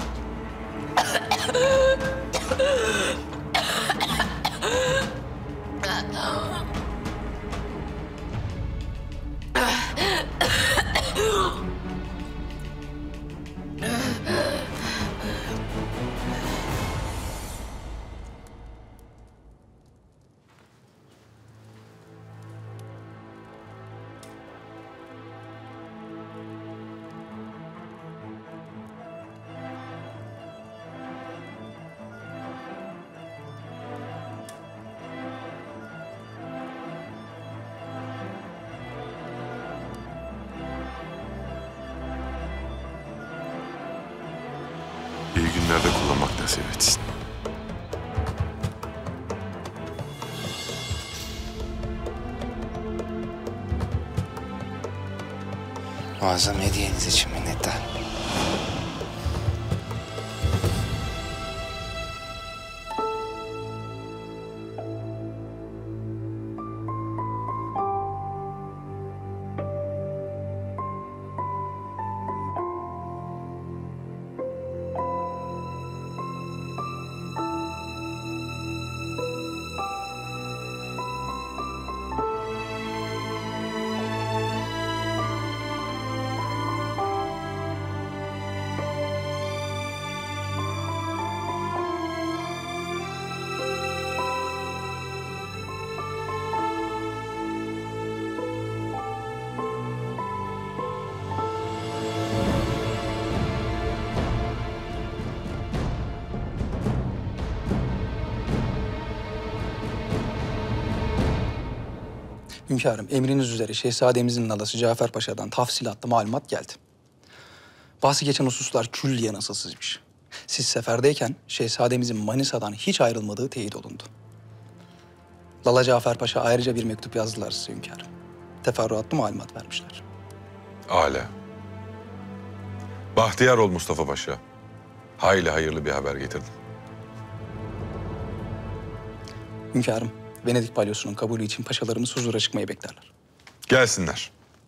İyi günlerde kullanmak nasip etsin. Muazzam hediyeniz için minnettarım. Hünkârım, emriniz üzere şehzademizin nalası Cafer Paşa'dan tafsilatlı malumat geldi. Bahsi geçen hususlar külliyen asılsızmış. Siz seferdeyken şehzademizin Manisa'dan hiç ayrılmadığı teyit olundu. Lala Cafer Paşa ayrıca bir mektup yazdılar size hünkârım. Teferruatlı malumat vermişler. Âlâ. Bahtiyar ol Mustafa Paşa. Hayli hayırlı bir haber getirdin. Hünkârım, Venedik balyosunun kabulü için paşalarımız huzura çıkmayı beklerler. Gelsinler.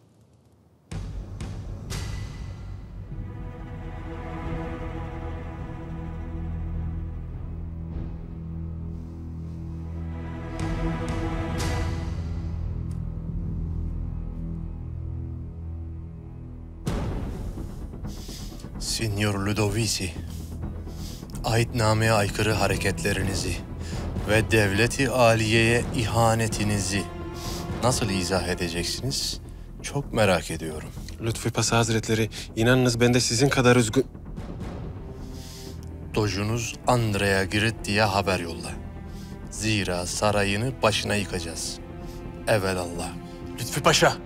Signor Ludovici, ahitnameye aykırı hareketlerinizi ve devleti aliyeye ihanetinizi nasıl izah edeceksiniz? Çok merak ediyorum. Lütfü Paşa Hazretleri, inanınız ben de sizin kadar üzgün... Dojunuz Andrea Giritti'ye haber yolla. Zira sarayını başına yıkacağız. Evelallah. Lütfü Paşa!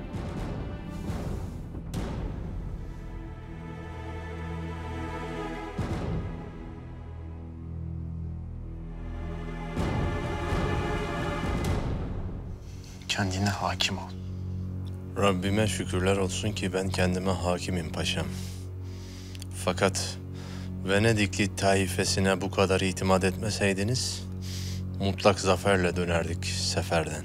Kendine hakim ol. Rabbime şükürler olsun ki ben kendime hakimim paşam. Fakat Venedikli taifesine bu kadar itimat etmeseydiniz mutlak zaferle dönerdik seferden.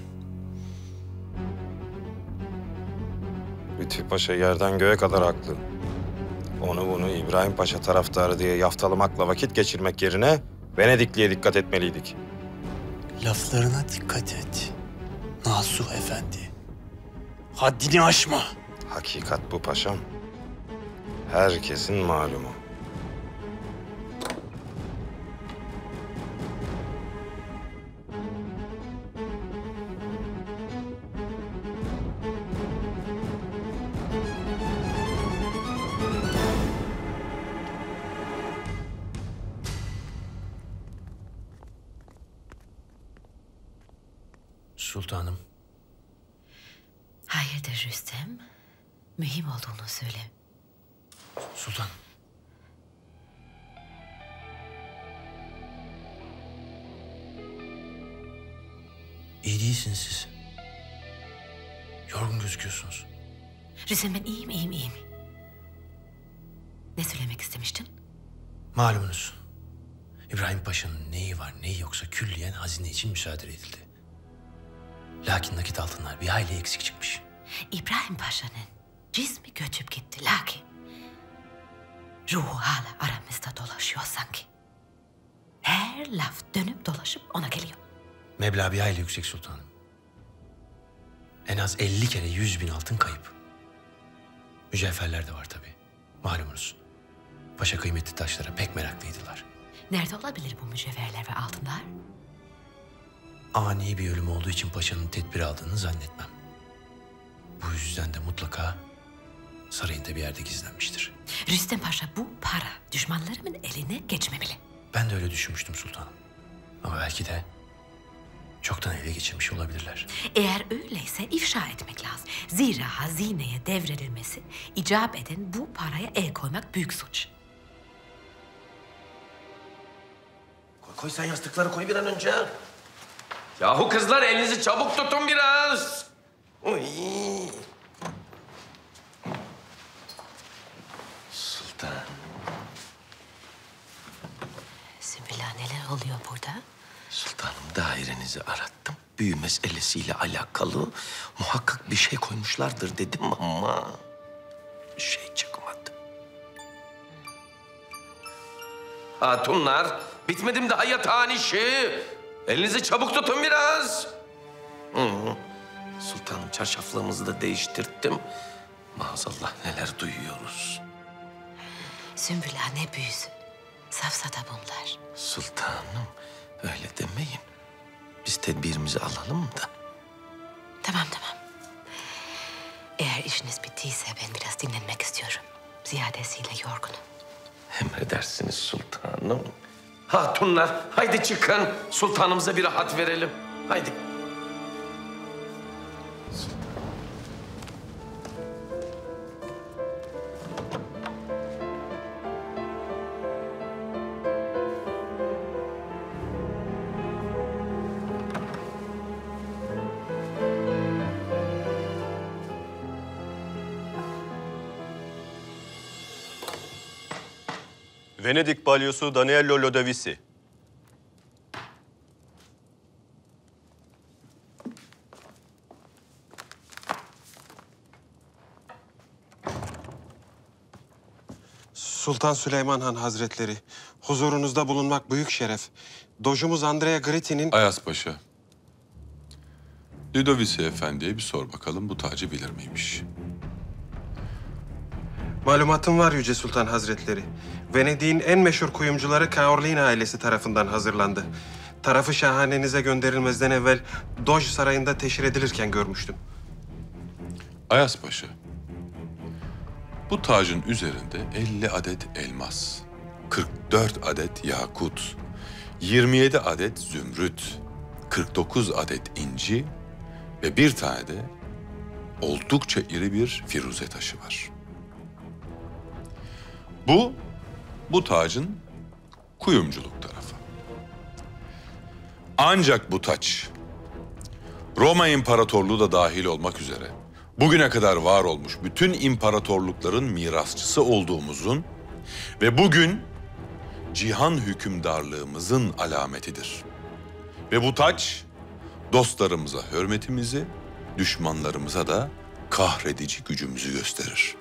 Lütfü Paşa yerden göğe kadar haklı. Onu bunu İbrahim Paşa taraftarı diye yaftalamakla vakit geçirmek yerine Venedikli'ye dikkat etmeliydik. Laflarına dikkat et. Nasuh Efendi. Haddini aşma. Hakikat bu paşam. Herkesin malumu. Sultanım. Hayırdır Rüstem? Mühim olduğunu söyle. Sultan. İyi değilsiniz siz. Yorgun gözüküyorsunuz. Rüstem ben iyiyim. Ne söylemek istemiştin? Malumunuz. İbrahim Paşa'nın neyi var neyi yoksa külliyen hazine için müsaade edildi. Lakin nakit altınlar bir hayli eksik çıkmış. İbrahim Paşa'nın cismi göçüp gitti lakin ruhu hala aramızda dolaşıyor sanki. Her laf dönüp dolaşıp ona geliyor. Meblağ bir hayli yüksek sultanım. En az 50 kere 100.000 altın kayıp. Mücevherler de var tabii. Malumunuz. Paşa kıymetli taşlara pek meraklıydılar. Nerede olabilir bu mücevherler ve altınlar? Ani bir ölüm olduğu için paşanın tedbir aldığını zannetmem. Bu yüzden de mutlaka sarayında bir yerde gizlenmiştir. Rüstem Paşa bu para düşmanlarımın eline geçmemeli. Ben de öyle düşünmüştüm sultanım. Ama belki de çoktan ele geçirmiş olabilirler. Eğer öyleyse ifşa etmek lazım. Zira hazineye devredilmesi icap eden bu paraya el koymak büyük suç. Koy sen yastıkları koy bir an önce. Yahu kızlar elinizi çabuk tutun biraz. Uy. oluyor burada? Sultanım, dairenizi arattım. Büyü meselesiyle alakalı muhakkak bir şey koymuşlardır dedim ama bir şey çıkmadı. Hatunlar, bitmedim daha yatağın işi. Elinizi çabuk tutun biraz. Sultanım, çarşaflığımızı da değiştirttim. Maazallah neler duyuyoruz. Sümbül Ağa ne büyüsün. Safsata bunlar. Sultanım, öyle demeyin. Biz tedbirimizi alalım da. Tamam. Eğer işiniz bittiyse ben biraz dinlenmek istiyorum. Ziyadesiyle yorgunum. Emredersiniz sultanım. Hatunlar, haydi çıkın. Sultanımıza bir rahat verelim. Haydi. Venedik balyosu Daniello Lodovici. Sultan Süleyman Han Hazretleri, huzurunuzda bulunmak büyük şeref. Dojumuz Andrea Gritti'nin... Ayas Paşa, Ludovici Efendi'ye bir sor bakalım bu tacı bilir miymiş? Malumatım var Yüce Sultan Hazretleri. Venedik'in en meşhur kuyumcuları Caorlini ailesi tarafından hazırlandı. Tarafı şahanenize gönderilmezden evvel Doj Sarayı'nda teşhir edilirken görmüştüm. Ayas Paşa, bu tacın üzerinde 50 adet elmas, 44 adet yakut, 27 adet zümrüt, 49 adet inci ve bir tane de oldukça iri bir firuze taşı var. Bu tacın kuyumculuk tarafı. Ancak bu taç, Roma İmparatorluğu da dahil olmak üzere bugüne kadar var olmuş bütün imparatorlukların mirasçısı olduğumuzun ve bugün cihan hükümdarlığımızın alametidir. Ve bu taç dostlarımıza hürmetimizi, düşmanlarımıza da kahredici gücümüzü gösterir.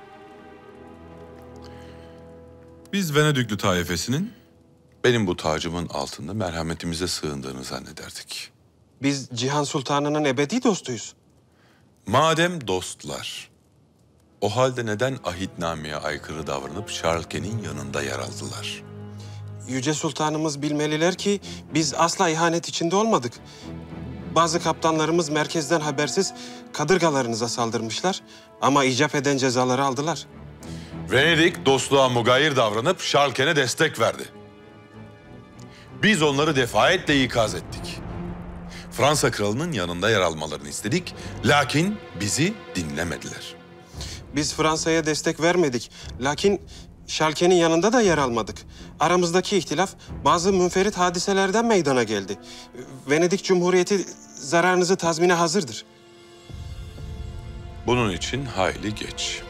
Biz Venedikli taifesinin benim bu tacımın altında merhametimize sığındığını zannederdik. Biz Cihan Sultanı'nın ebedi dostuyuz. Madem dostlar, o halde neden ahitnameye aykırı davranıp Şarlke'nin yanında yer aldılar? Yüce Sultanımız bilmeliler ki biz asla ihanet içinde olmadık. Bazı kaptanlarımız merkezden habersiz kadırgalarınıza saldırmışlar ama icap eden cezaları aldılar. Venedik dostluğa mugayir davranıp Şarlken'e destek verdi. Biz onları defayetle ikaz ettik. Fransa kralının yanında yer almalarını istedik, lakin bizi dinlemediler. Biz Fransa'ya destek vermedik, lakin Şarlken'in yanında da yer almadık. Aramızdaki ihtilaf bazı münferit hadiselerden meydana geldi. Venedik Cumhuriyeti zararınızı tazmine hazırdır. Bunun için hayli geç.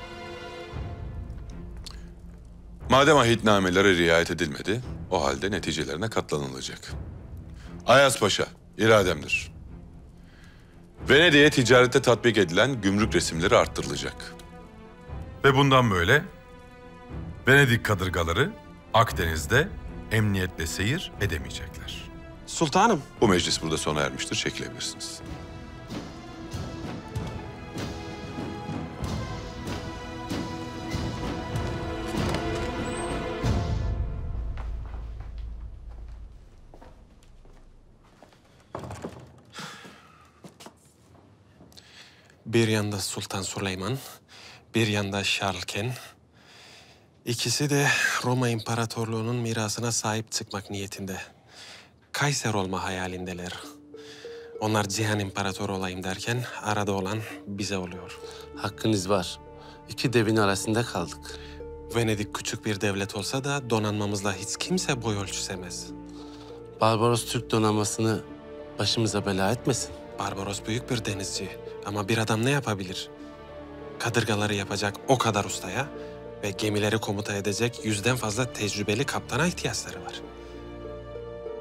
Madem ahitnamelere riayet edilmedi, o halde neticelerine katlanılacak. Ayas Paşa, irademdir. Venedik'e ticarette tatbik edilen gümrük resimleri arttırılacak. Ve bundan böyle Venedik kadırgaları Akdeniz'de emniyetle seyir edemeyecekler. Sultanım. Bu meclis burada sona ermiştir, çekilebilirsiniz. Bir yanda Sultan Süleyman, bir yanda Şarlken. İkisi de Roma İmparatorluğu'nun mirasına sahip çıkmak niyetinde. Kayser olma hayalindeler. Onlar Cihan İmparatoru olayım derken arada olan bize oluyor. Hakkınız var. İki devin arasında kaldık. Venedik küçük bir devlet olsa da donanmamızla hiç kimse boy ölçüsemez. Barbaros Türk donanmasını başımıza bela etmesin. Barbaros büyük bir denizci ama bir adam ne yapabilir? Kadırgaları yapacak o kadar ustaya ve gemileri komuta edecek 100'den fazla tecrübeli kaptana ihtiyaçları var.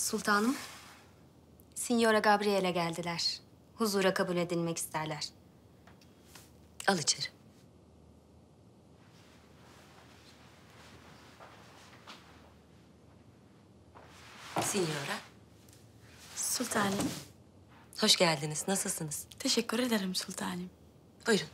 Sultanım, Signora Gabriele geldiler. Huzura kabul edilmek isterler. Al içeri. Signora. Sultanım. Hoş geldiniz. Nasılsınız? Teşekkür ederim sultanım. Buyurun.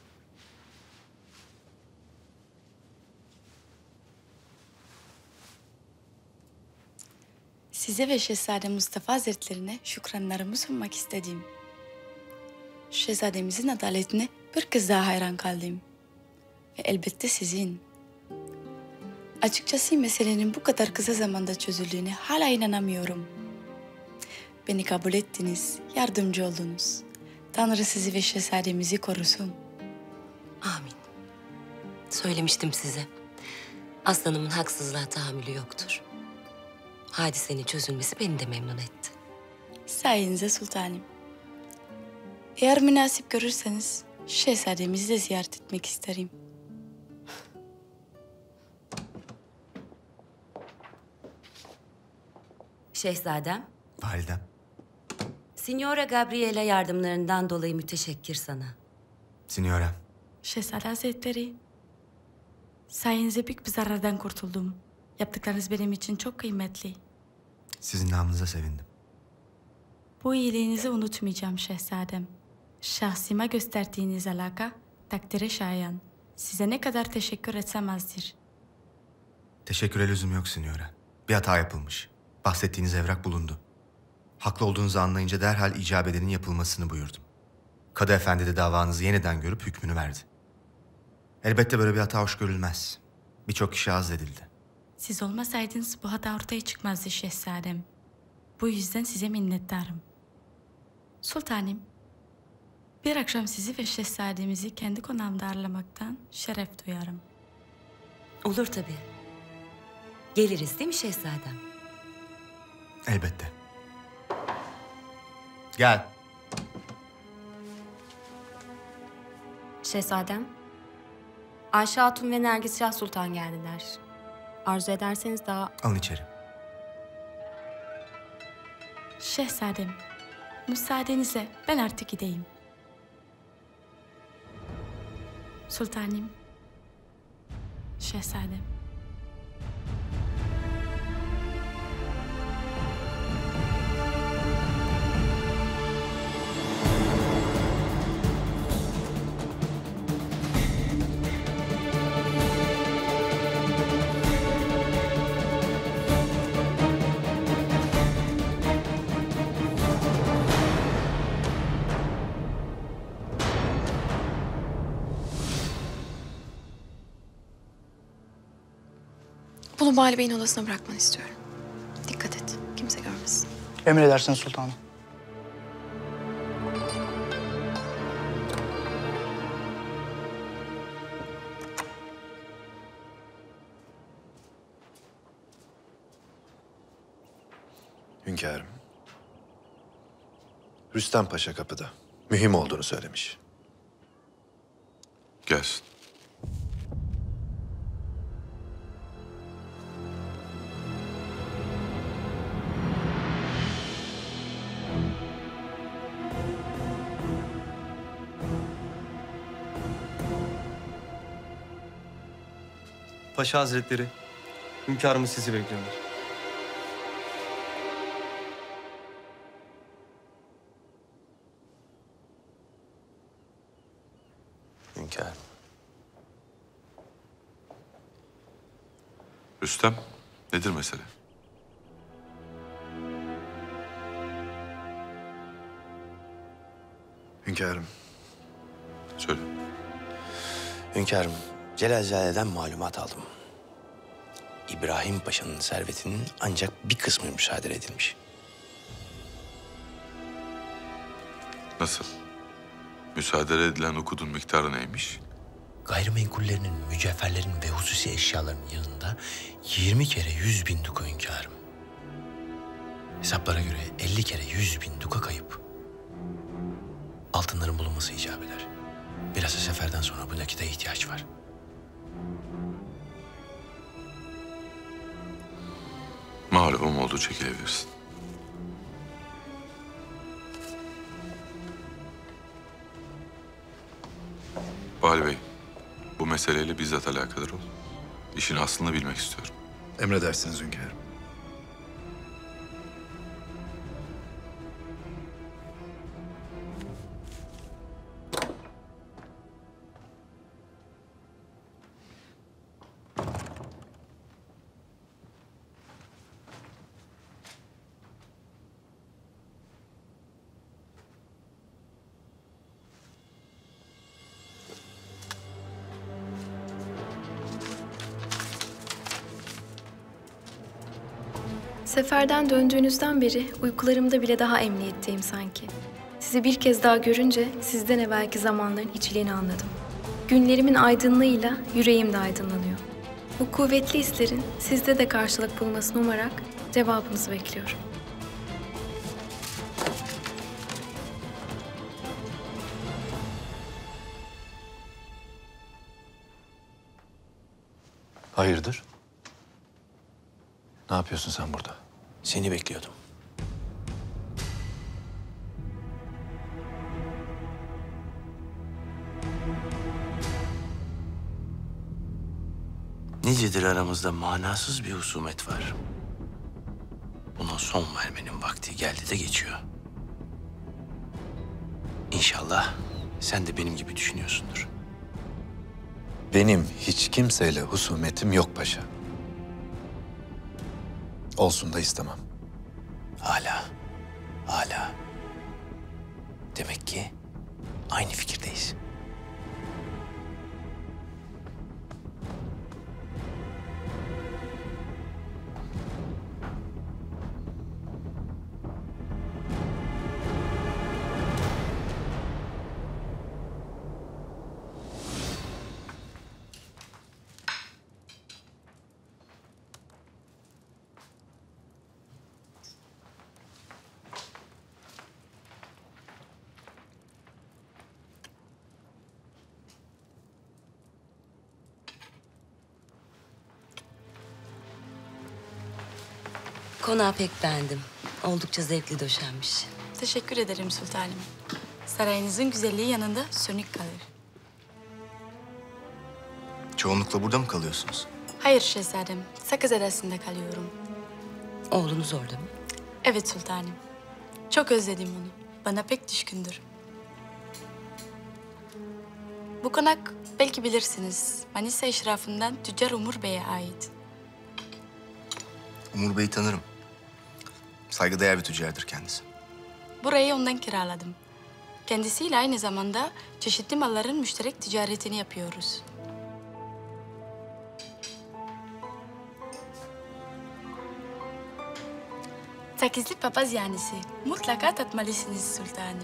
Size ve Şehzade Mustafa Hazretlerine şükranlarımı sunmak istedim. Şehzademizin adaletine bir kez daha hayran kaldım. Ve elbette sizin. Açıkçası meselenin bu kadar kısa zamanda çözüldüğüne hala inanamıyorum. Beni kabul ettiniz, yardımcı oldunuz. Tanrı sizi ve şehzademizi korusun. Amin. Söylemiştim size. Aslanımın haksızlığa tahammülü yoktur. Hadisenin çözülmesi beni de memnun etti. Sayenizde sultanım. Eğer münasip görürseniz şehzademizi de ziyaret etmek isterim. Şehzadem, Validem. Signora Gabriela yardımlarından dolayı müteşekkir sana. Signora. Şehzade Hazretleri, sayenizde büyük bir zarardan kurtuldum. Yaptıklarınız benim için çok kıymetli. Sizin namınıza sevindim. Bu iyiliğinizi unutmayacağım şehzadem. Şahsıma gösterdiğiniz alaka takdire şayan. Size ne kadar teşekkür etsem azdır. Teşekküre lüzum yok Signora. Bir hata yapılmış. Bahsettiğiniz evrak bulundu. Haklı olduğunuzu anlayınca derhal icap edenin yapılmasını buyurdum. Kadı Efendi de davanızı yeniden görüp hükmünü verdi. Elbette böyle bir hata hoş görülmez. Birçok kişi azledildi. Siz olmasaydınız bu hata ortaya çıkmazdı şehzadem. Bu yüzden size minnettarım. Sultanım, bir akşam sizi ve şehzademizi kendi konağımda ağırlamaktan şeref duyarım. Olur tabii. Geliriz değil mi şehzadem? Elbette. Gel. Şehzadem, Ayşe Hatun ve Nergis Şah Sultan geldiler. Arzu ederseniz daha... Alın içeri. Şehzadem, müsaadenizle ben artık gideyim. Sultanım, şehzadem. Bunu Bali Bey'in odasına bırakmanı istiyorum. Dikkat et, kimse görmesin. Emredersiniz sultanım. Hünkârım. Rüstem Paşa kapıda. Mühim olduğunu söylemiş. Gelsin. Paşa Hazretleri, hünkârımız sizi bekliyorlar. Hünkârım. Rüstem, nedir mesele? Hünkârım. Söyle. Hünkârım, Celalzade'den malumat aldım. İbrahim Paşa'nın servetinin ancak bir kısmı müsaade edilmiş. Nasıl? Müsaade edilen hukukun miktarı neymiş? Gayrimenkullerinin, mücevherlerin ve hususi eşyaların yanında 20 kere 100.000 duka hünkârım. Hesaplara göre 50 kere 100.000 duka kayıp. Altınların bulunması icap eder. Bilhassa seferden sonra bu nakite ihtiyaç var. Malum oldu, çekilebilirsin. Vali Bey, bu meseleyle bizzat alakadar ol. İşin aslını bilmek istiyorum. Emredersiniz hünkârım. Seferden döndüğünüzden beri uykularımda bile daha emniyetteyim sanki. Sizi bir kez daha görünce sizden evvelki zamanların içliğini anladım. Günlerimin aydınlığıyla yüreğim de aydınlanıyor. Bu kuvvetli hislerin sizde de karşılık bulmasını umarak cevabınızı bekliyorum. Hayırdır? Ne yapıyorsun sen burada? Seni bekliyordum. Nicedir aramızda manasız bir husumet var. Buna son vermenin vakti geldi de geçiyor. İnşallah sen de benim gibi düşünüyorsundur. Benim hiç kimseyle husumetim yok paşa. Olsun da istemem. Hala. Demek ki aynı fikirdeyiz. Konağı pek beğendim. Oldukça zevkli döşenmiş. Teşekkür ederim sultanım. Sarayınızın güzelliği yanında sönük kalır. Çoğunlukla burada mı kalıyorsunuz? Hayır şehzadem, Sakız Adası'nda kalıyorum. Oğlunuz orada mı? Evet sultanım. Çok özledim onu. Bana pek düşkündür. Bu konak belki bilirsiniz. Manisa eşrafından Tüccar Umur Bey'e ait. Umur Bey'i tanırım. Saygıdeğer bir tüccardır kendisi. Burayı ondan kiraladım. Kendisiyle aynı zamanda çeşitli malların müşterek ticaretini yapıyoruz. Sakizli papaz yanisi. Mutlaka tatmalısınız sultanım.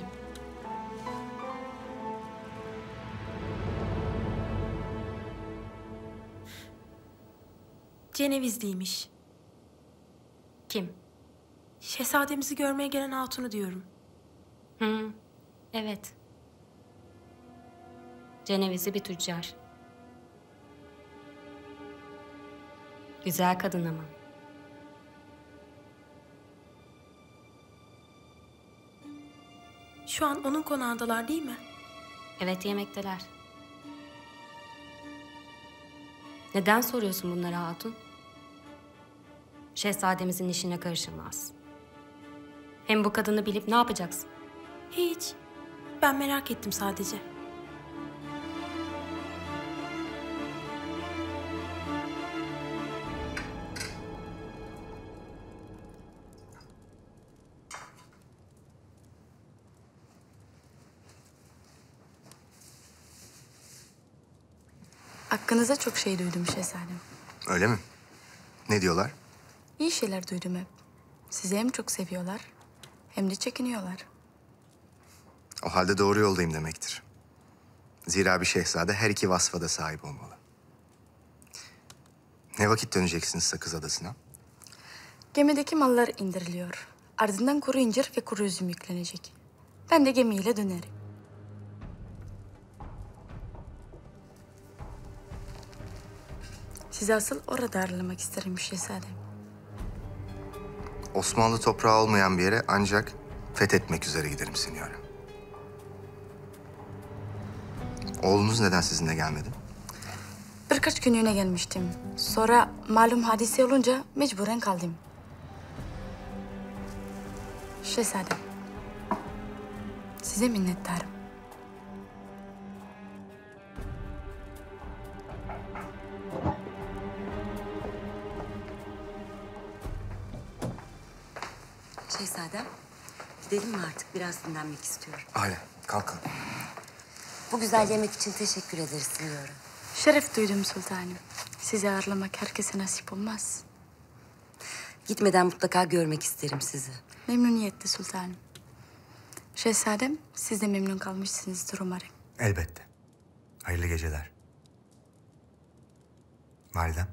Cenevizliymiş. Kim? Şehzademizi görmeye gelen hatunu diyorum. Evet. Cenevizli bir tüccar. Güzel kadın ama. Şu an onun konağındalar değil mi? Evet, yemekteler. Neden soruyorsun bunları hatun? Şehzademizin işine karışılmaz. Hem bu kadını bilip ne yapacaksın? Hiç. Ben merak ettim sadece. Hakkınızda çok şey duydum şehzadem. Öyle mi? Ne diyorlar? İyi şeyler duydum hep. Sizi hem çok seviyorlar hem de çekiniyorlar. O halde doğru yoldayım demektir. Zira bir şehzade her iki vasfa da sahip olmalı. Ne vakit döneceksiniz Sakız Adası'na? Gemideki mallar indiriliyor. Ardından kuru incir ve kuru üzüm yüklenecek. Ben de gemiyle dönerim. Sizi asıl orada ağırlamak isterim şehzadem. Osmanlı toprağı olmayan bir yere ancak fethetmek üzere giderim Signora. Oğlunuz neden sizinle gelmedi? Birkaç günlüğüne gelmiştim. Sonra malum hadise olunca mecburen kaldım. Şehzadem, size minnettarım. Şehzadem, gidelim mi artık? Biraz dinlenmek istiyorum. Hala kalkalım. Bu güzel yemek için teşekkür ederiz diyorum. Şeref duydum sultanım. Sizi ağırlamak herkese nasip olmaz. Gitmeden mutlaka görmek isterim sizi. Memnuniyetle sultanım. Şehzadem, siz de memnun kalmışsınızdır umarım. Elbette. Hayırlı geceler. Validem.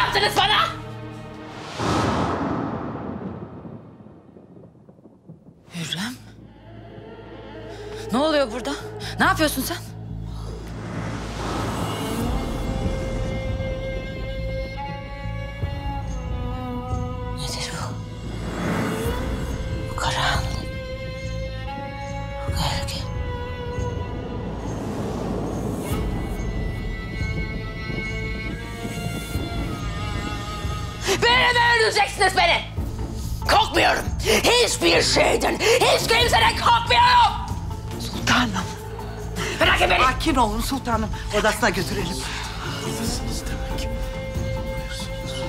yaptınız bana? Hürrem. Ne oluyor burada? Ne yapıyorsun sen? Nedir bu? Bu karanlık. Bu gölge. Beni mi öldüreceksiniz beni? Korkmuyorum. Hiçbir şeyden, hiç kimseden korkmuyorum. Sultanım. Bırakın beni. Sakin olun sultanım. Odasına götürelim. Buradasınız demek. Buyursunuz.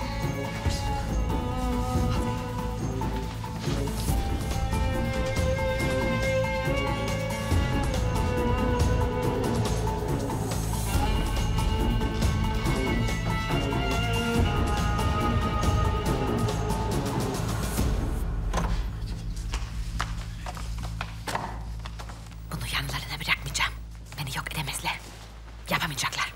Bunu yanlarına bırakmayacağım. Beni yok edemezler. Yapamayacaklar.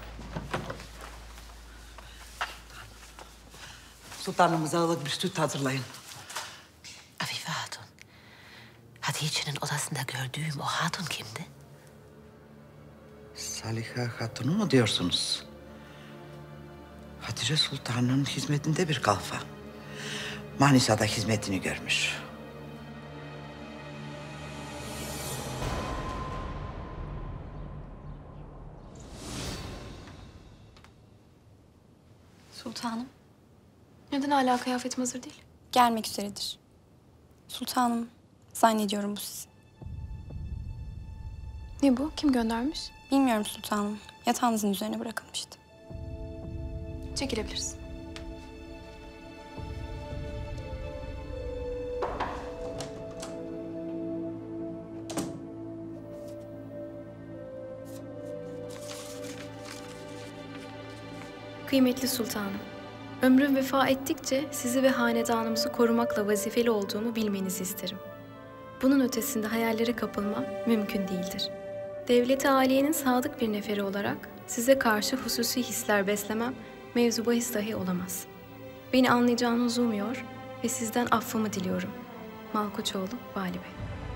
Sultanımıza ılık bir süt hazırlayın. Afife Hatun. Hatice'nin odasında gördüğüm o hatun kimdi? Saliha Hatun'u mu diyorsunuz? Hatice Sultan'ın hizmetinde bir kalfa. Manisa'da hizmetini görmüş. Sultanım, Neden hala kıyafetim hazır değil? gelmek üzeredir. Sultanım, zannediyorum bu sizin. Ne bu? Kim göndermiş? Bilmiyorum sultanım. Yatağınızın üzerine bırakılmıştı. Çekilebilirsin. Kıymetli sultanım, ömrüm vefa ettikçe sizi ve hanedanımızı korumakla vazifeli olduğumu bilmenizi isterim. Bunun ötesinde hayallere kapılmam mümkün değildir. Devlet-i Aliye'nin sadık bir neferi olarak size karşı hususi hisler beslemem mevzu bahis dahi olamaz. Beni anlayacağınız umuyor ve sizden affımı diliyorum. Malkoçoğlu Vali Bey.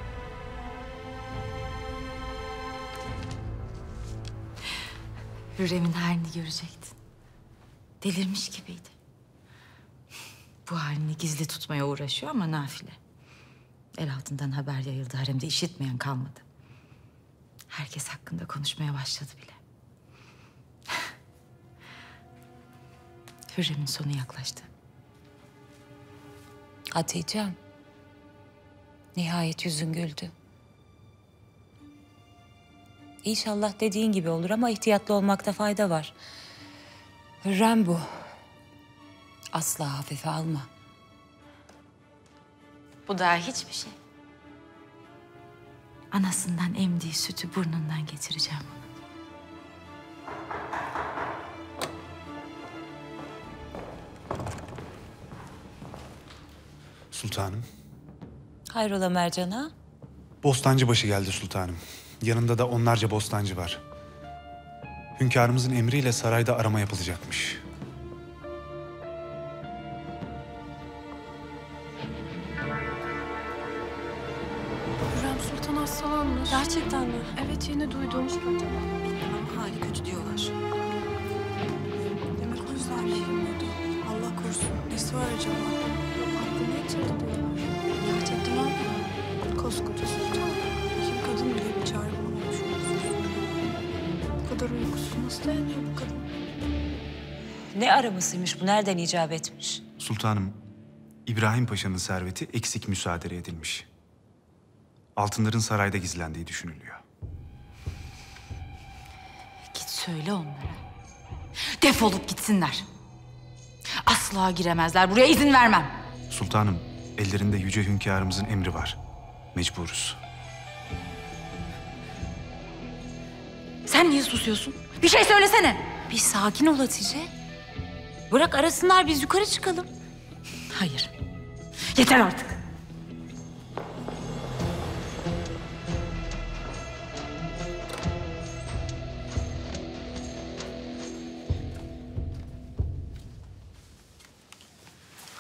Hürrem'in halini görecektin. Delirmiş gibiydi. Bu halini gizli tutmaya uğraşıyor ama nafile. El altından haber yayıldı, haremde işitmeyen kalmadı. Herkes hakkında konuşmaya başladı bile. Hürrem'in sonu yaklaştı. Hatice'm, nihayet yüzün güldü. İnşallah dediğin gibi olur ama ihtiyatlı olmakta fayda var. Hürrem bu. Asla hafife alma. Bu daha hiçbir şey. Anasından emdiği sütü burnundan getireceğim ona. Sultanım. Hayrola Mercan ağa? Bostancıbaşı geldi sultanım. Yanında da onlarca bostancı var. Hünkârımızın emriyle sarayda arama yapılacakmış. Hürrem Sultan hastalanmış. Gerçekten mi? Evet, yeni duydum. Ama hali kötü diyorlar. Demek o yüzden bilmiyordu. Allah korusun. Nesi var acaba? Aklını yitirdi diyorlar. Gerçekten öyle. Koskoca sultan. Kim kadın bile bir çare bulamamış. Bu kadar uykusuz nasıl dayanıyor bu kadın? Ne aramasıymış bu? Nereden icap etmiş? Sultanım, İbrahim Paşa'nın serveti eksik müsaade edilmiş. Altınların sarayda gizlendiği düşünülüyor. Git söyle onlara. Defolup gitsinler. Asla giremezler. Buraya izin vermem. Sultanım, ellerinde yüce hünkârımızın emri var. Mecburuz. Sen niye susuyorsun? Bir şey söylesene. Bir sakin ol Hatice. Bırak arasınlar, biz yukarı çıkalım. Hayır. Yeter artık.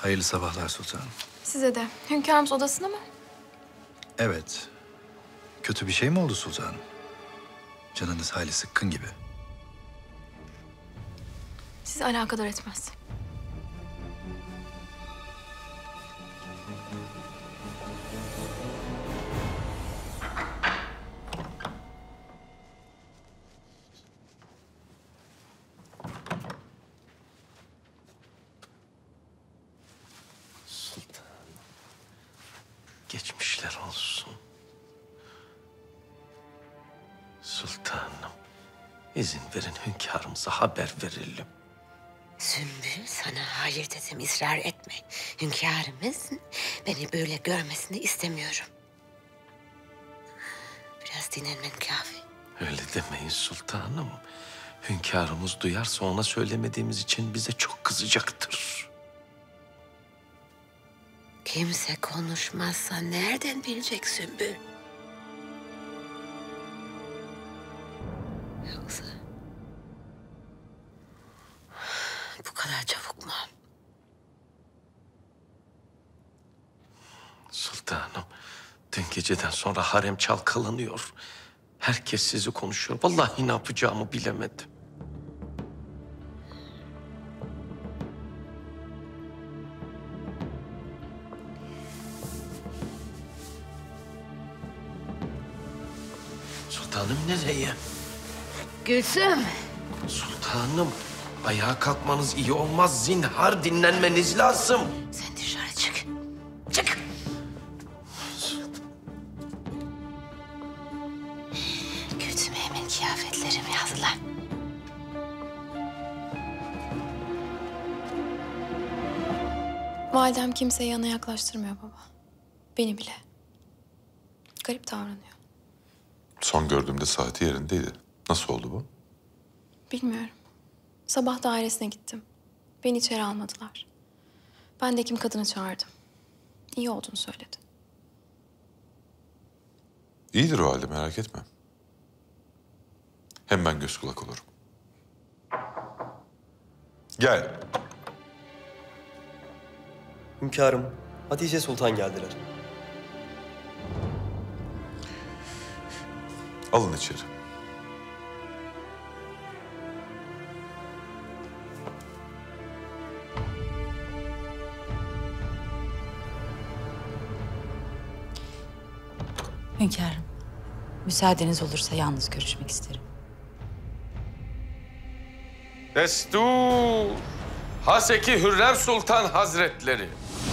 Hayırlı sabahlar sultanım. Size de. Hünkârımız odasında mı? Evet. Kötü bir şey mi oldu sultanım? Canınız hayli sıkkın gibi. Sizi alakadar etmez. Geçmişler olsun. Sultanım, izin verin hünkârımıza haber verelim. Sümbül, sana hayır dedim, ısrar etme. Hünkârımız beni böyle görmesini istemiyorum. Biraz dinlenmen kafi. Öyle demeyin sultanım. Hünkârımız duyarsa ona söylemediğimiz için bize çok kızacaktır. Kimse konuşmazsa nereden bilecek Sümbül? Yoksa bu kadar çabuk mu? Sultanım, dün geceden sonra harem çalkalanıyor. Herkes sizi konuşuyor. Vallahi ne yapacağımı bilemedim. Sultanım nereye? Gülsüm. Sultanım, ayağa kalkmanız iyi olmaz. Zinhar dinlenmeniz lazım. Sen dışarı çık. Çık. Gülsüm, hemen kıyafetlerimi hazırla. Validem kimseyi yana yaklaştırmıyor baba. Beni bile. Garip davranıyor. Son gördüğümde saati yerindeydi. Nasıl oldu bu? Bilmiyorum. Sabah dairesine gittim. Beni içeri almadılar. Ben de hekim kadını çağırdım. İyi olduğunu söyledi. İyidir o halde, merak etme. Hem ben göz kulak olurum. Gel. Hünkârım, Hatice Sultan geldiler. Alın içeri. Hünkârım, müsaadeniz olursa yalnız görüşmek isterim. Destur! Haseki Hürrem Sultan Hazretleri.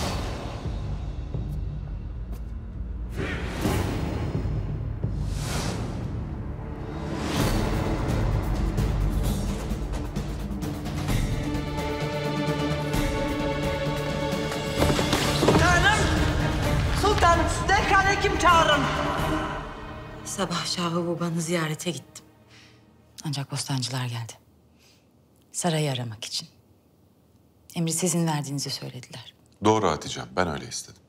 Sultanım, derhal hekim çağırın. Sabah Şahı Babanı ziyarete gittim. Ancak bostancılar geldi. Sarayı aramak için. Emri sizin verdiğinizi söylediler. Doğru Hatice'm, ben öyle istedim.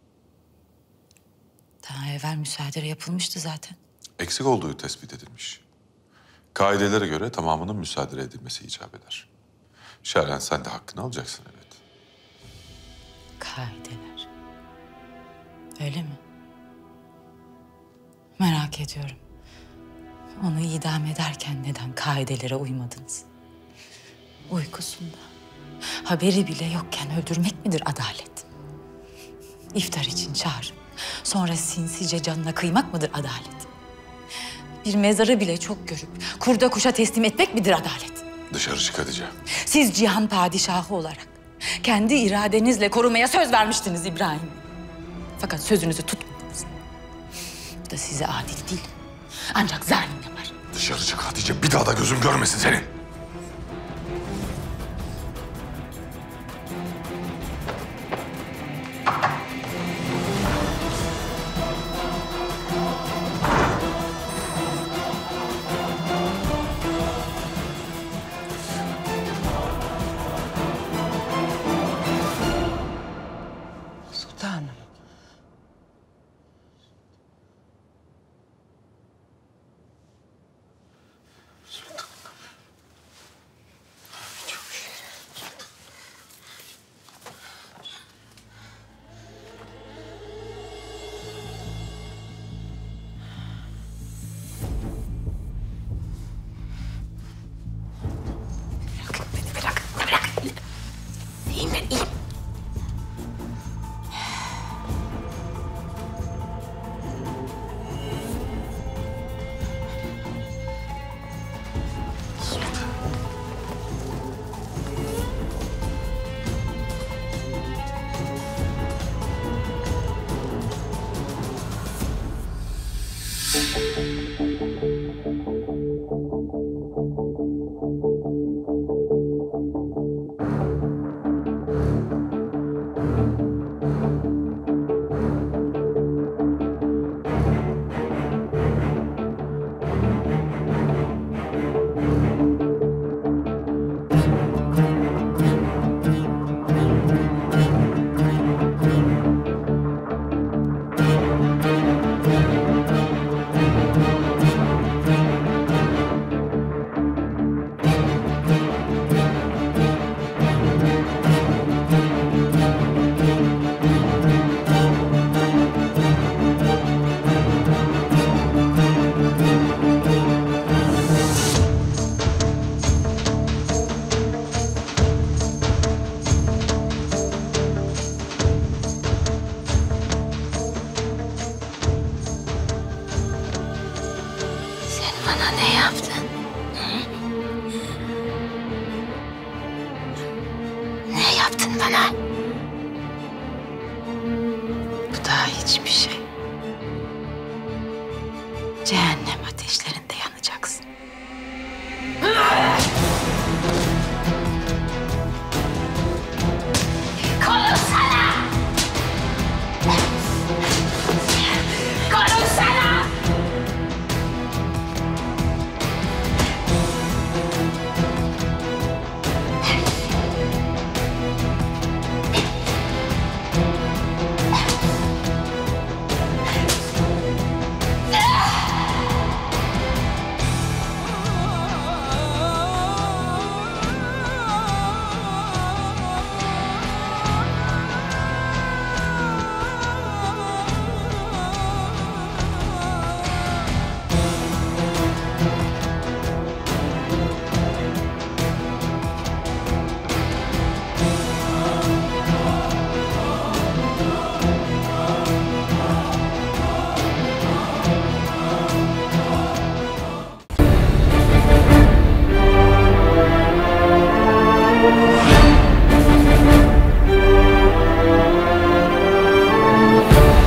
Daha evvel müsaade yapılmıştı zaten. Eksik olduğu tespit edilmiş. Kaidelere göre tamamının müsaade edilmesi icap eder. Şerhen sen de hakkını alacaksın evet. Kaideler. Öyle mi? Merak ediyorum. Onu idam ederken neden kaidelere uymadınız? Uykusunda, haberi bile yokken öldürmek midir adalet? İftar için çağır, sonra sinsice canına kıymak mıdır adalet? Bir mezarı bile çok görüp kurda kuşa teslim etmek midir adalet? Dışarı çık Hatice. Siz cihan padişahı olarak kendi iradenizle korumaya söz vermiştiniz İbrahim. Fakat sözünüzü tutmadınız. Bu da size adil değil, ancak zalim yapar. Dışarı çık Hatice, bir daha da gözüm görmesin seni. Sultanım. verdin bana. Bu daha hiçbir şey. Cehennem.